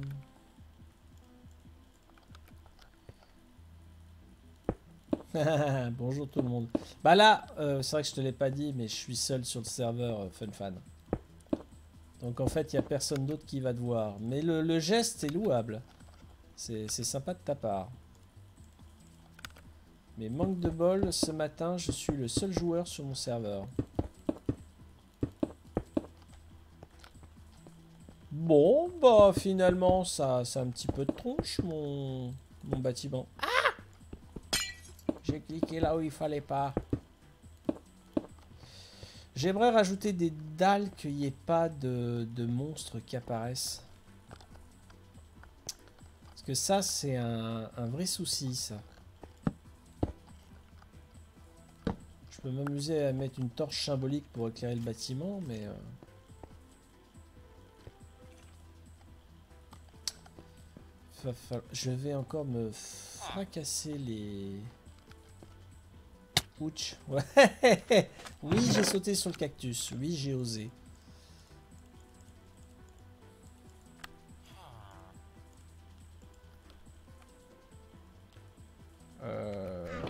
Bonjour tout le monde. Bah là, euh, c'est vrai que je te l'ai pas dit, mais je suis seul sur le serveur euh, FunFan. Donc en fait, il n'y a personne d'autre qui va te voir. Mais le, le geste est louable. C'est sympa de ta part. Mais manque de bol, ce matin, je suis le seul joueur sur mon serveur. Bon, bah finalement, ça, ça a un petit peu de tronche, mon, mon bâtiment. Ah! J'ai cliqué là où il fallait pas. J'aimerais rajouter des dalles qu'il n'y ait pas de, de monstres qui apparaissent. Parce que ça, c'est un, un vrai souci, ça. Je peux m'amuser à mettre une torche symbolique pour éclairer le bâtiment, mais... Euh... Je vais encore me fracasser les... Ouch. Ouais. Oui, j'ai sauté sur le cactus. Oui, j'ai osé. Euh...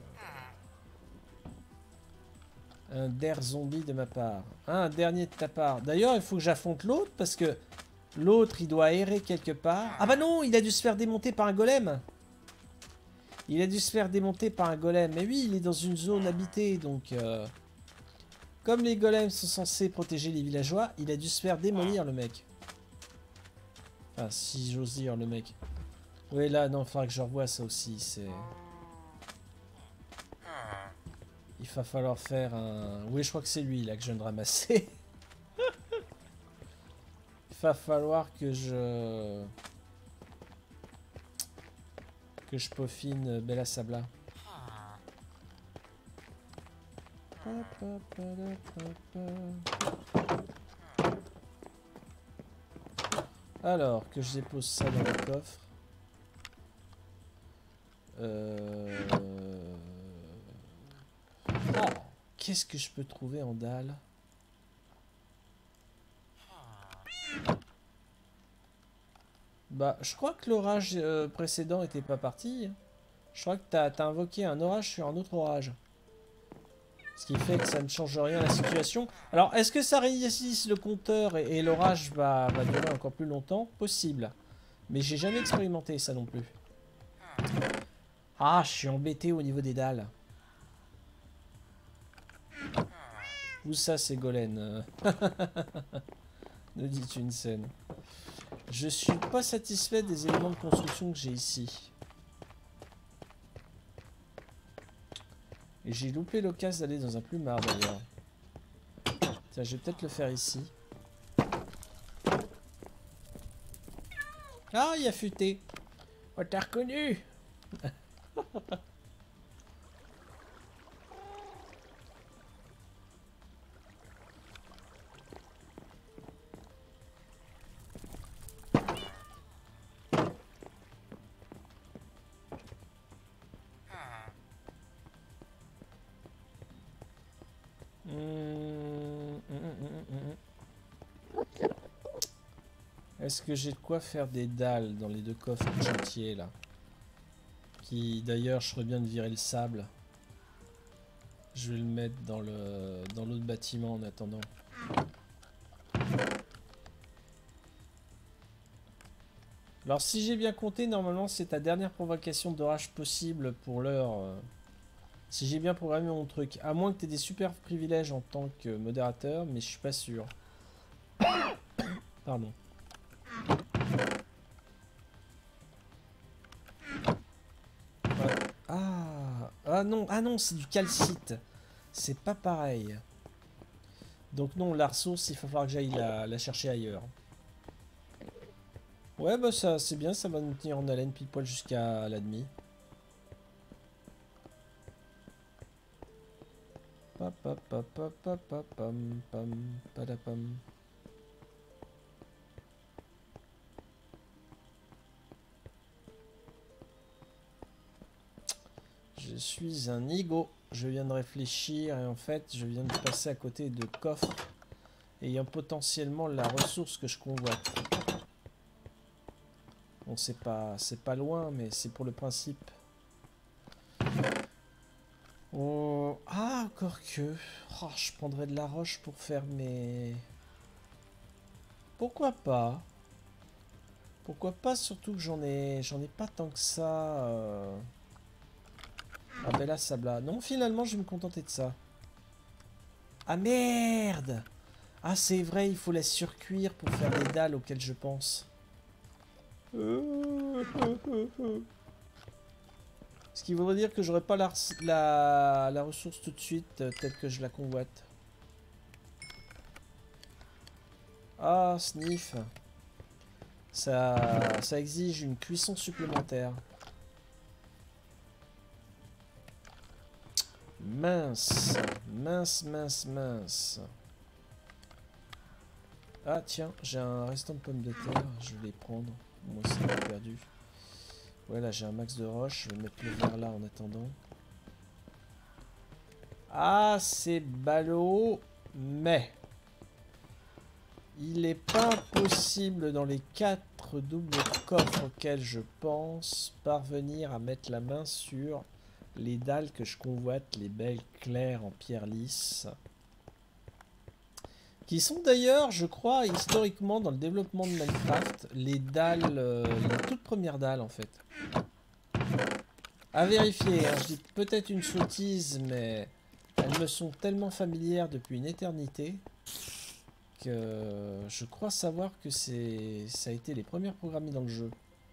Un der zombie de ma part. Ah, un dernier de ta part. D'ailleurs, il faut que j'affronte l'autre parce que l'autre, il doit errer quelque part. Ah bah non, il a dû se faire démonter par un golem. Il a dû se faire démonter par un golem. Mais oui, il est dans une zone habitée, donc... Euh, comme les golems sont censés protéger les villageois, il a dû se faire démolir, le mec. Enfin, si j'ose dire, le mec. Oui, là, non, il faudra que je revoie ça aussi, c'est... Il va falloir faire un... Oui, je crois que c'est lui, là, que je viens de ramasser. Il va falloir que je... Que je peaufine Bella Sabla. Alors, que je dépose ça dans le coffre. Euh... Oh, qu'est-ce que je peux trouver en dalle? Bah, je crois que l'orage euh, précédent était pas parti. Je crois que t'as t'as invoqué un orage sur un autre orage. Ce qui fait que ça ne change rien à la situation. Alors, est-ce que ça réussisse le compteur et, et l'orage va, va durer encore plus longtemps? Possible. Mais j'ai jamais expérimenté ça non plus. Ah, je suis embêté au niveau des dalles. Où ça, c'est Golem? Nous dit une scène. Je suis pas satisfait des éléments de construction que j'ai ici. Et j'ai loupé l'occasion d'aller dans un plumard d'ailleurs. Tiens, je vais peut-être le faire ici. Ah, il a futé. Oh, t'as reconnu. Est-ce que j'ai de quoi faire des dalles dans les deux coffres de chantier là? Qui d'ailleurs je ferais bien de virer le sable. Je vais le mettre dans le dans l'autre bâtiment en attendant. Alors si j'ai bien compté, normalement c'est ta dernière provocation d'orage possible pour l'heure. Euh, si j'ai bien programmé mon truc. À moins que tu aies des super privilèges en tant que modérateur, mais je suis pas sûr. Pardon. Ah, ah non, ah non, c'est du calcite. C'est pas pareil. Donc non, la ressource, il va falloir que j'aille la, la chercher ailleurs. Ouais, bah ça, c'est bien, ça va nous tenir en haleine pile poil jusqu'à la demi. Pa pa pa pa pa pa pam pam padapam. Je suis un nigo. Je viens de réfléchir et en fait, je viens de passer à côté de coffres ayant potentiellement la ressource que je convoite. Bon, c'est pas, c'est pas loin, mais c'est pour le principe. Oh, ah, encore que. Oh, je prendrais de la roche pour faire mes... Pourquoi pas? Pourquoi pas, surtout que j'en ai, j'en ai pas tant que ça. Euh... Ah ben là, sabla. Non, finalement, je vais me contenter de ça. Ah merde! Ah, c'est vrai, il faut la surcuire pour faire les dalles auxquelles je pense. Ce qui voudrait dire que j'aurais pas la, la, la ressource tout de suite, euh, telle que je la convoite. Ah, sniff. Ça, ça exige une cuisson supplémentaire. Mince, mince, mince, mince. Ah tiens, j'ai un restant de pommes de terre, je vais les prendre. Moi aussi, j'ai perdu. Ouais, là j'ai un max de roche, je vais mettre le verre là en attendant. Ah, c'est ballot, mais il n'est pas possible dans les quatre doubles coffres auxquels je pense parvenir à mettre la main sur les dalles que je convoite, les belles claires en pierre lisse. Qui sont d'ailleurs, je crois, historiquement dans le développement de Minecraft, les dalles, euh, les toutes premières dalles en fait. À vérifier, hein, je dis peut-être une sottise, mais elles me sont tellement familières depuis une éternité que je crois savoir que c'est, ça a été les premières programmées dans le jeu.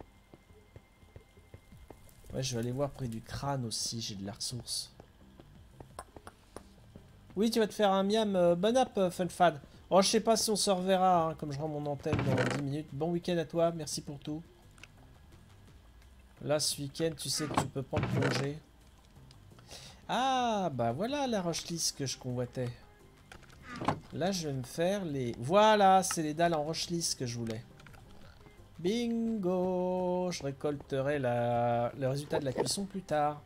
Ouais, je vais aller voir près du crâne aussi, j'ai de la ressource. Oui, tu vas te faire un miam. Euh, bon app, euh, FunFad. Oh, je sais pas si on se reverra, hein, comme je rends mon antenne dans dix minutes. Bon week-end à toi, merci pour tout. Là, ce week-end, tu sais que tu peux prendre congé. Ah, bah voilà la roche lisse que je convoitais. Là, je vais me faire les... Voilà, c'est les dalles en roche lisse que je voulais. Bingo! Je récolterai la... le résultat de la cuisson plus tard.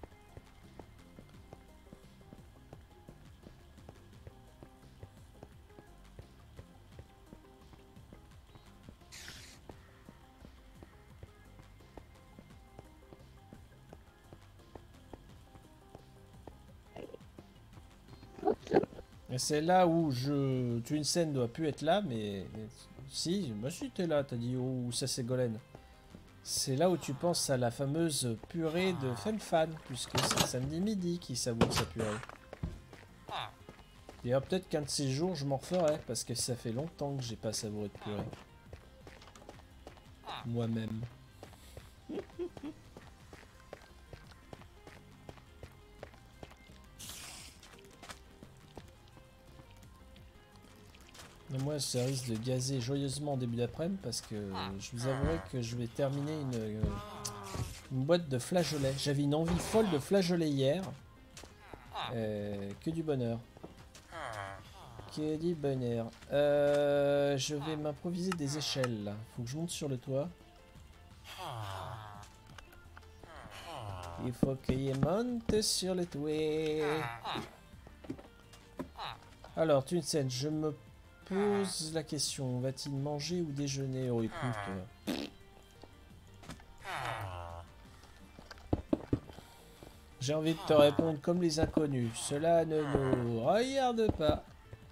Et c'est là où je... Twinsen doit plus être là, mais... Si, bah si t'es là, t'as dit où ça c'est Golem. C'est là où tu penses à la fameuse purée de Funfan, puisque c'est samedi midi qui savoure sa purée. Et peut-être qu'un de ces jours je m'en referai, parce que ça fait longtemps que j'ai pas savouré de purée. Moi-même. Moi, ça risque de gazer joyeusement en début d'après-midi parce que je vous avouerai que je vais terminer une, euh, une boîte de flageolets. J'avais une envie folle de flageolets hier. Euh, que du bonheur. Que du bonheur. Euh, je vais m'improviser des échelles là. Faut que je monte sur le toit. Il faut qu'il monte sur le toit. Alors, Twinsen, je me pose la question, va-t-il manger ou déjeuner? Oh écoute, euh... j'ai envie de te répondre comme les inconnus, cela ne nous regarde pas.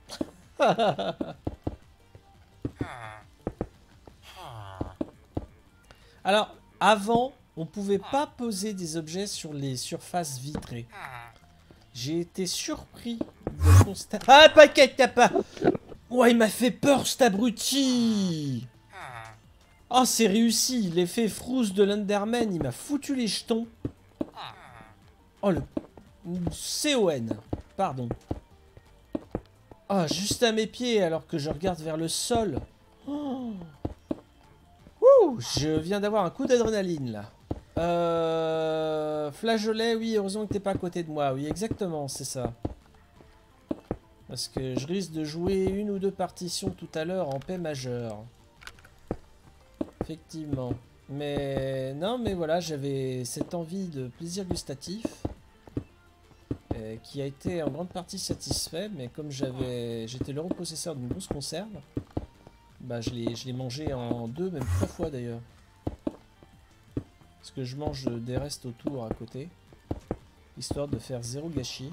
Alors, avant, on pouvait pas poser des objets sur les surfaces vitrées. J'ai été surpris de constater... Ah, paquet, t'as pas... Ouais, il m'a fait peur, cet abruti. Oh, c'est réussi. L'effet frousse de l'Underman, il m'a foutu les jetons. Oh, le... C O N. Pardon. Oh, juste à mes pieds, alors que je regarde vers le sol. Oh. Ouh, je viens d'avoir un coup d'adrénaline, là. Euh... Flageolet, oui, heureusement que t'es pas à côté de moi. Oui, exactement, c'est ça. Parce que je risque de jouer une ou deux partitions tout à l'heure en paix majeure. Effectivement. Mais non, mais voilà, j'avais cette envie de plaisir gustatif euh, qui a été en grande partie satisfait. Mais comme j'avais, j'étais le repossesseur d'une grosse conserve, bah je l'ai, je l'ai mangé en deux, même trois fois d'ailleurs. Parce que je mange des restes autour à côté, histoire de faire zéro gâchis.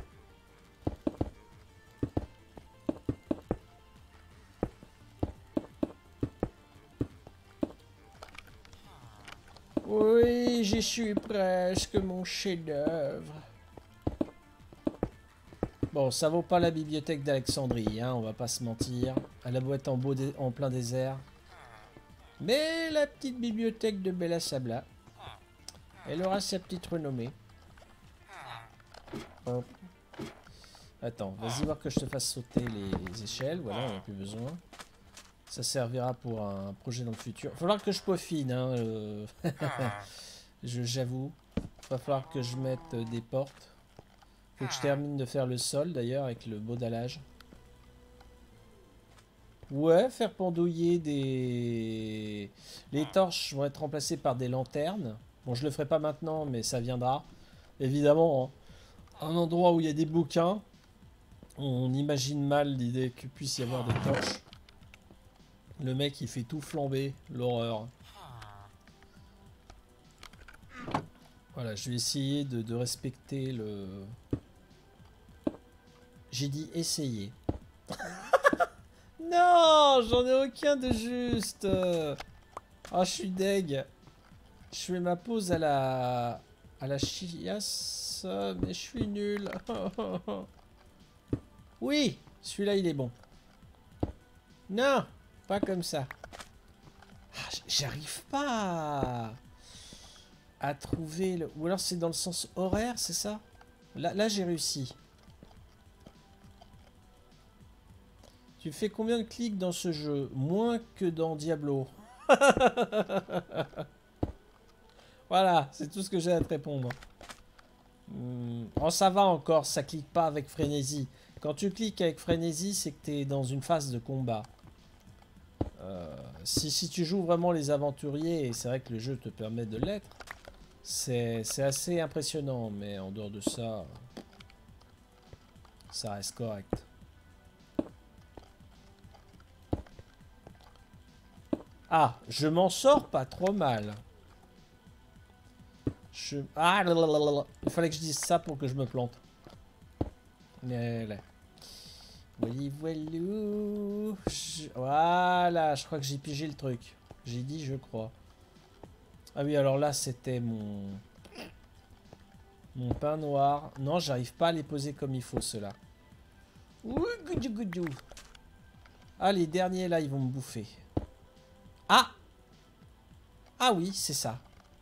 Oui, j'y suis presque, mon chef-d'œuvre. Bon, ça vaut pas la bibliothèque d'Alexandrie, hein, on va pas se mentir. À la boîte en, beau en plein désert. Mais la petite bibliothèque de Bella Sabla, elle aura sa petite renommée. Hop. Attends, vas-y voir que je te fasse sauter les échelles. Voilà, on n'a plus besoin. Ça servira pour un projet dans le futur. Il va falloir que je peaufine, hein. Euh... J'avoue. Il va falloir que je mette des portes. Faut que je termine de faire le sol d'ailleurs avec le beau dallage. Ouais, faire pendouiller des... Les torches vont être remplacées par des lanternes. Bon, je le ferai pas maintenant, mais ça viendra. Évidemment, hein. Un endroit où il y a des bouquins, on imagine mal l'idée qu'il puisse y avoir des torches. Le mec, il fait tout flamber, l'horreur. Voilà, je vais essayer de, de respecter le... J'ai dit essayer. Non, j'en ai aucun de juste. Ah, je suis deg. Je fais ma pause à la... à la chiasse, mais je suis nul. Oui, celui-là, il est bon. Non, pas comme ça. Ah, j'arrive pas à... à trouver le... Ou alors c'est dans le sens horaire, c'est ça? Là, là j'ai réussi. Tu fais combien de clics dans ce jeu? Moins que dans Diablo. Voilà, c'est tout ce que j'ai à te répondre. Hum, oh, ça va encore, ça clique pas avec frénésie. Quand tu cliques avec frénésie, c'est que tu es dans une phase de combat. Euh, si, si tu joues vraiment les aventuriers, et c'est vrai que le jeu te permet de l'être, c'est assez impressionnant, mais en dehors de ça, ça reste correct. Ah, je m'en sors pas trop mal. Je... Ah, lalalala. Il fallait que je dise ça pour que je me plante. Voilà. Voilà, voilou. Je... Voilà, je crois que j'ai pigé le truc. J'ai dit, je crois. Ah oui, alors là, c'était mon... Mon pain noir. Non, j'arrive pas à les poser comme il faut, ceux-là. Ah, les derniers, là, ils vont me bouffer. Ah! Ah oui, c'est ça.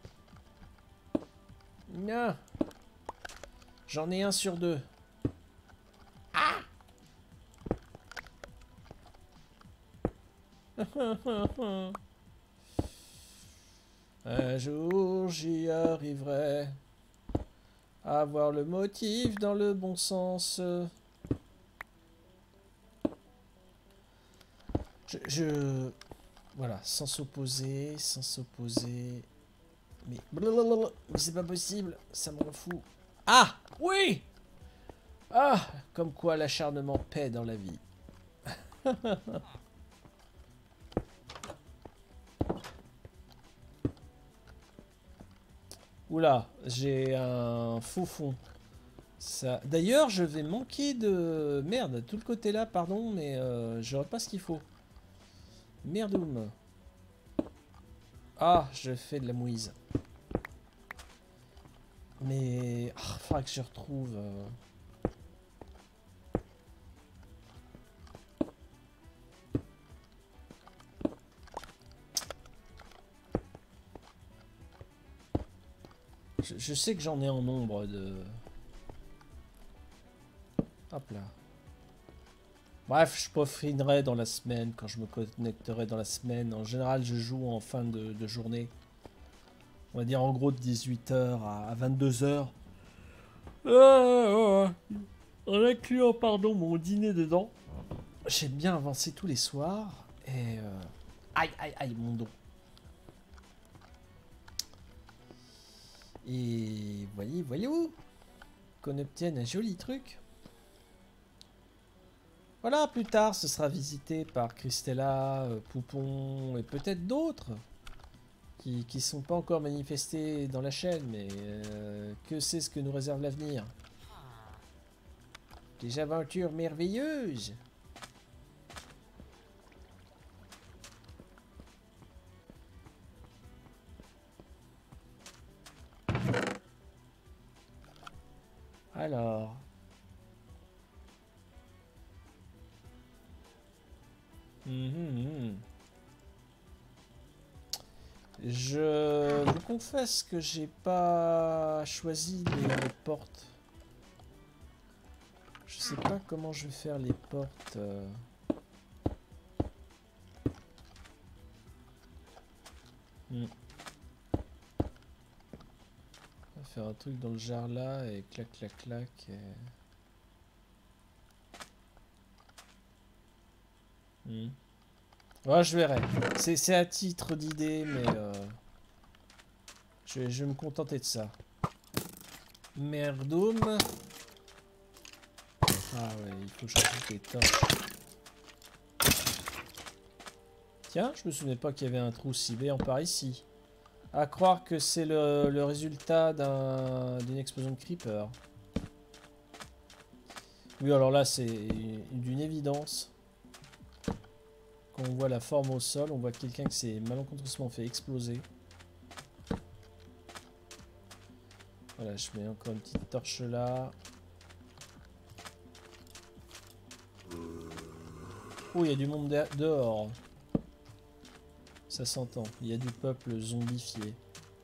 Non. J'en ai un sur deux. Ah! Un jour, j'y arriverai. À voir le motif dans le bon sens. Je... je... Voilà, sans s'opposer, sans s'opposer. Mais... Mais c'est pas possible, ça me rend fou. Ah! Oui! Ah! Comme quoi l'acharnement paie dans la vie. Oula, j'ai un faux fond. Ça... D'ailleurs, je vais manquer de... Merde, tout le côté là, pardon, mais euh, j'aurai pas ce qu'il faut. Merdoum. Ah, je fais de la mouise. Mais... il oh, faudra que je retrouve... Euh... Je, je sais que j'en ai en nombre de... Hop là. Bref, je peaufinerai dans la semaine, quand je me connecterai dans la semaine. En général, je joue en fin de, de journée. On va dire en gros de dix-huit heures à vingt-deux heures. En incluant, pardon, mon dîner dedans. J'aime bien avancer tous les soirs. Et... Euh... Aïe, aïe, aïe, mon dos. Et voyez, voyez-vous qu'on obtienne un joli truc. Voilà, plus tard, ce sera visité par Christella, euh, Poupon et peut-être d'autres qui ne sont pas encore manifestés dans la chaîne, mais euh, que c'est ce que nous réserve l'avenir. Des aventures merveilleuses. Alors... Mmh. Je vous confesse que j'ai pas choisi les, les portes. Je sais pas comment je vais faire les portes. Euh... Hmm. On va faire un truc dans le jar là et clac clac clac. Et... Hmm. Ouais, je verrai. C'est à titre d'idée, mais euh, je, je vais me contenter de ça. Merdoum. Ah ouais, il faut que je rajoute les torches. Tiens, je me souvenais pas qu'il y avait un trou ciblé en par ici. À croire que c'est le, le résultat d'une explosion de creeper. Oui, alors là, c'est d'une évidence. Quand on voit la forme au sol, on voit quelqu'un qui s'est malencontreusement fait exploser. Voilà, je mets encore une petite torche là. Oh, il y a du monde dehors. Ça s'entend. Il y a du peuple zombifié.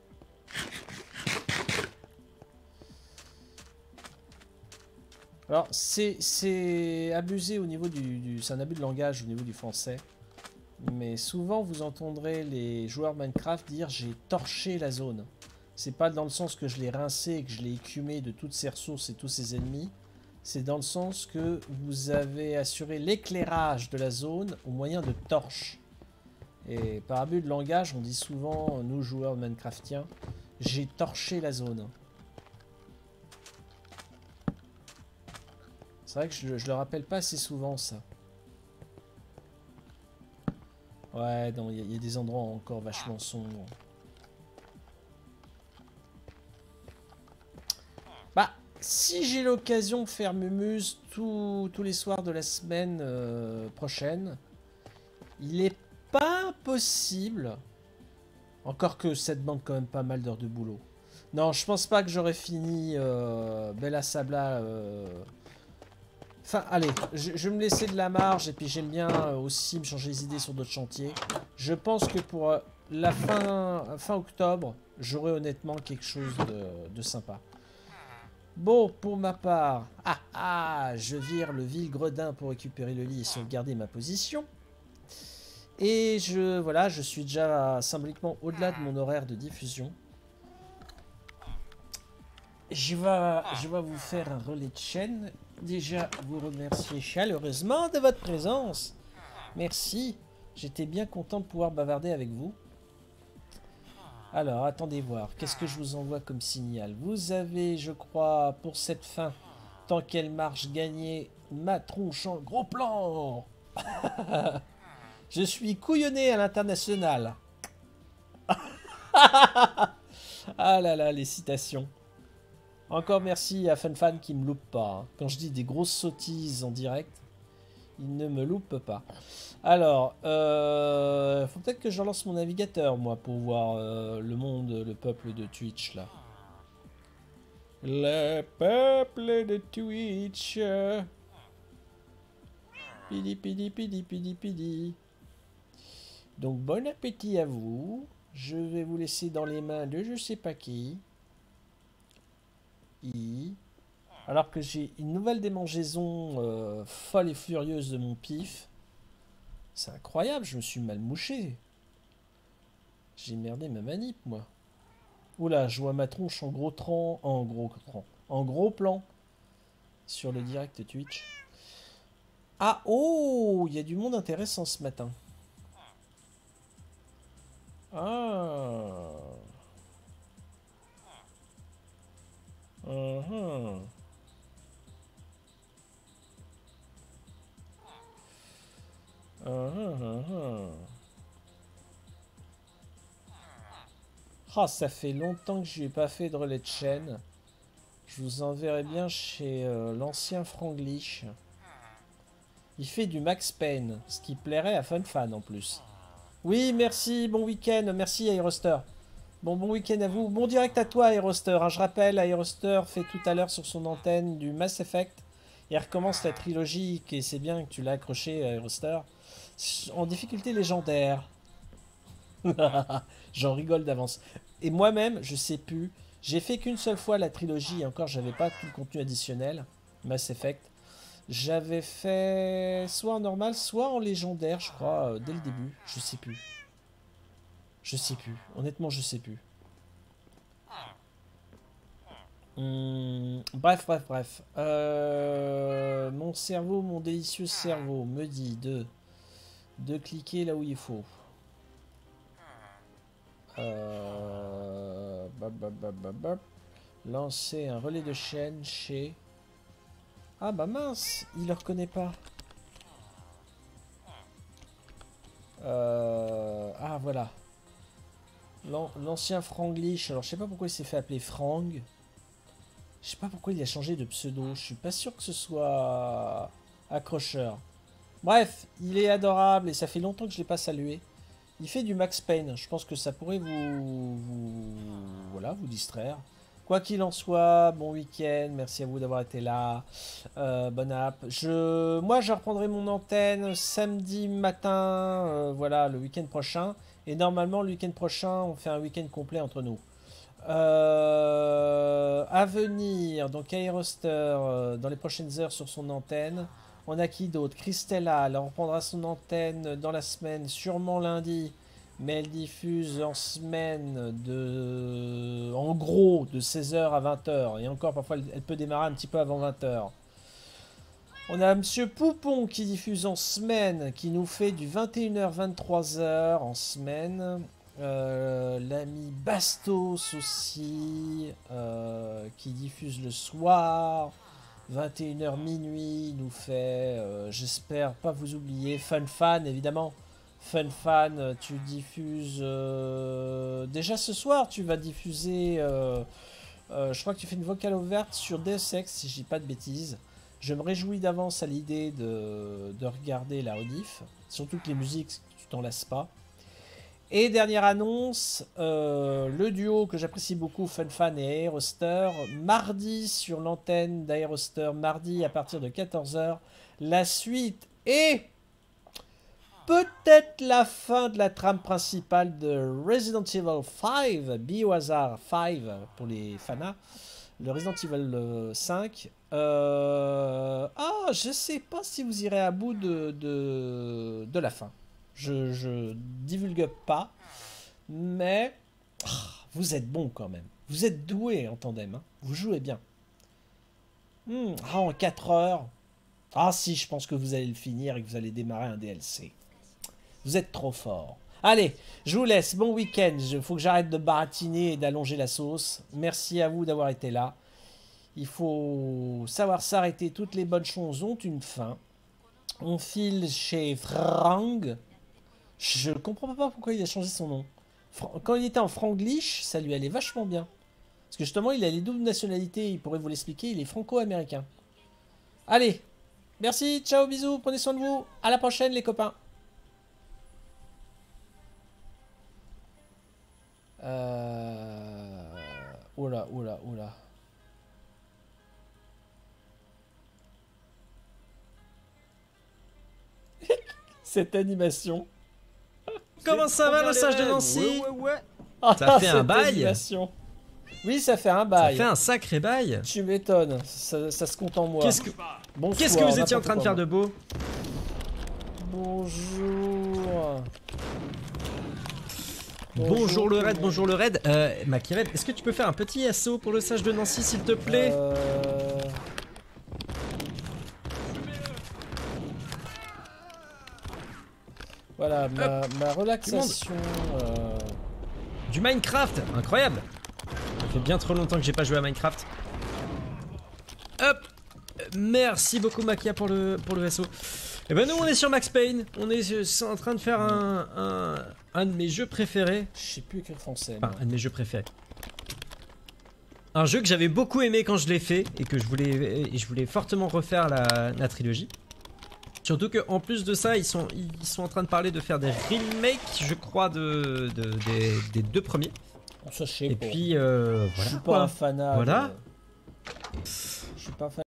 Alors, c'est abusé au niveau du... du c'est un abus de langage au niveau du français. Mais souvent, vous entendrez les joueurs Minecraft dire « j'ai torché la zone ». C'est pas dans le sens que je l'ai rincé et que je l'ai écumé de toutes ses ressources et tous ses ennemis. C'est dans le sens que vous avez assuré l'éclairage de la zone au moyen de torches. Et par abus de langage, on dit souvent, nous joueurs minecraftiens, j'ai torché la zone. C'est vrai que je, je le rappelle pas assez souvent, ça. Ouais, non, il y, y a des endroits encore vachement sombres. Bah, si j'ai l'occasion de faire Mumuse tous tous les soirs de la semaine euh, prochaine, il est pas possible. Encore que ça demande quand même pas mal d'heures de boulot. Non, je pense pas que j'aurais fini euh, Bella Sabla. Euh... Enfin, allez, je, je vais me laisser de la marge et puis j'aime bien euh, aussi me changer les idées sur d'autres chantiers. Je pense que pour euh, la fin, fin octobre, j'aurai honnêtement quelque chose de, de sympa. Bon, pour ma part, ah ah, je vire le vil gredin pour récupérer le lit et sauvegarder ma position. Et je, voilà, je suis déjà symboliquement au-delà de mon horaire de diffusion. Je vais, je vais vous faire un relais de chaîne. Déjà, vous remercier chaleureusement de votre présence. Merci. J'étais bien content de pouvoir bavarder avec vous. Alors, attendez voir. Qu'est-ce que je vous envoie comme signal? Vous avez, je crois, pour cette fin, tant qu'elle marche, gagné ma tronche en gros plan. Je suis couillonné à l'international. Ah là là, les citations. Encore merci à FunFan qui me loupe pas. Quand je dis des grosses sottises en direct, il ne me loupe pas. Alors, euh, faut peut-être que je relance mon navigateur, moi, pour voir euh, le monde, le peuple de Twitch, là. Le peuple de Twitch. Pidi, pidi, pidi, pidi, pidi. Donc, bon appétit à vous. Je vais vous laisser dans les mains de je sais pas qui. I. Alors que j'ai une nouvelle démangeaison euh, folle et furieuse de mon pif. C'est incroyable, je me suis mal mouché. J'ai merdé ma manip, moi. Oula, je vois ma tronche en gros tran, en gros tran, en gros plan sur le direct Twitch. Ah, oh, il y a du monde intéressant ce matin. Ah. Uh-huh. Uh-huh, uh-huh. Ah, ça fait longtemps que je n'ai pas fait de relais de chaîne. Je vous enverrai bien chez euh, l'ancien Franglish. Il fait du Max Payne, ce qui plairait à FunFan en plus. Oui, merci, bon week-end, merci Aeroster. Bon, bon week-end à vous. Bon direct à toi Aeroster. Hein, je rappelle, Aeroster fait tout à l'heure sur son antenne du Mass Effect. Il recommence la trilogie, et c'est bien que tu l'as accroché Aeroster. En difficulté légendaire. J'en rigole d'avance. Et moi-même, je sais plus. J'ai fait qu'une seule fois la trilogie, et encore, j'avais pas tout le contenu additionnel. Mass Effect. J'avais fait soit en normal, soit en légendaire, je crois, euh, dès le début. Je sais plus. Je sais plus. Honnêtement, je sais plus. Hum, bref, bref, bref. Euh, mon cerveau, mon délicieux cerveau, me dit de, de cliquer là où il faut. Euh, bop, bop, bop, bop, bop. Lancer un relais de chaîne chez... Ah bah mince, il le reconnaît pas. Euh, ah voilà. L'ancien Franglish. Alors je sais pas pourquoi il s'est fait appeler Frang. Je sais pas pourquoi il a changé de pseudo. Je suis pas sûr que ce soit accrocheur. Bref, il est adorable et ça fait longtemps que je l'ai pas salué. Il fait du Max Payne. Je pense que ça pourrait vous, vous, voilà, vous distraire. Quoi qu'il en soit, bon week-end. Merci à vous d'avoir été là. Euh, bonne app. Je, moi, je reprendrai mon antenne samedi matin. Euh, voilà, le week-end prochain. Et normalement, le week-end prochain, on fait un week-end complet entre nous. Euh, à venir, donc Aeroster euh, dans les prochaines heures sur son antenne. On a qui d'autre? Christella, elle reprendra son antenne dans la semaine, sûrement lundi, mais elle diffuse en semaine de, en gros, de seize heures à vingt heures. Et encore, parfois, elle, elle peut démarrer un petit peu avant vingt heures. On a Monsieur Poupon qui diffuse en semaine, qui nous fait du vingt et une heures vingt-trois heures en semaine. Euh, L'ami Bastos aussi, euh, qui diffuse le soir. vingt et une heures minuit, nous fait, euh, j'espère pas vous oublier, Fun Fan évidemment. Fun Fan, tu diffuses... Euh, déjà ce soir, tu vas diffuser... Euh, euh, je crois que tu fais une vocale ouverte sur Deus Ex, si je dis pas de bêtises. Je me réjouis d'avance à l'idée de, de regarder la rediff. Surtout que les musiques, tu t'en lasses pas. Et dernière annonce, euh, le duo que j'apprécie beaucoup, FunFan et Aeroster, mardi sur l'antenne d'Aeroster, mardi à partir de quatorze heures, la suite et peut-être la fin de la trame principale de Resident Evil cinq, Biohazard cinq pour les fanas, le Resident Evil cinq. Euh... Ah, je sais pas si vous irez à bout de, de, de la fin. Je, je divulgue pas, mais oh, vous êtes bon quand même. Vous êtes doué en tandem, hein. Vous jouez bien. Hmm, ah, en quatre heures. Ah si, je pense que vous allez le finir et que vous allez démarrer un D L C. Vous êtes trop fort. Allez, je vous laisse. Bon week-end. Il faut que j'arrête de baratiner et d'allonger la sauce. Merci à vous d'avoir été là. Il faut savoir s'arrêter. Toutes les bonnes choses ont une fin. On file chez Frank. Je comprends pas pourquoi il a changé son nom. Quand il était en franglish, ça lui allait vachement bien. Parce que justement, il a les doubles nationalités. Il pourrait vous l'expliquer. Il est franco-américain. Allez. Merci. Ciao, bisous. Prenez soin de vous. À la prochaine, les copains. Euh... Oula, oula, oula. Cette animation. Comment ça va le sage de Nancy? Ouais, ouais, ouais. Ah, Ça fait un cette bail. animation. Oui, ça fait un Ça bail. fait un sacré bail. Tu m'étonnes. Ça, ça se compte en moi. Qu'est-ce que, Bonsoir, qu'est-ce que vous étiez en train de faire n'importe de beau? Bonjour. Bonjour le raid, tout bonjour le raid. Euh, Makired, est-ce que tu peux faire un petit assaut pour le sage de Nancy, s'il te plaît? Euh... Voilà, ma, ma relaxation... Euh... Du Minecraft, incroyable. Ça fait bien trop longtemps que j'ai pas joué à Minecraft. Hop. Merci beaucoup Makia pour le, pour le vaisseau. Et ben nous on est sur Max Payne. On est en train de faire un, un, un de mes jeux préférés. Je sais plus écrire français. Enfin, un de mes jeux préférés. Un jeu que j'avais beaucoup aimé quand je l'ai fait et que je voulais, et je voulais fortement refaire la, la trilogie. Surtout qu'en plus de ça, ils sont, ils sont en train de parler de faire des remakes, je crois, de, de, des, des deux premiers. Ça, je sais Et pas. puis, euh, voilà. Je suis quoi. pas un fanat. Voilà. De... Je suis pas un fanat.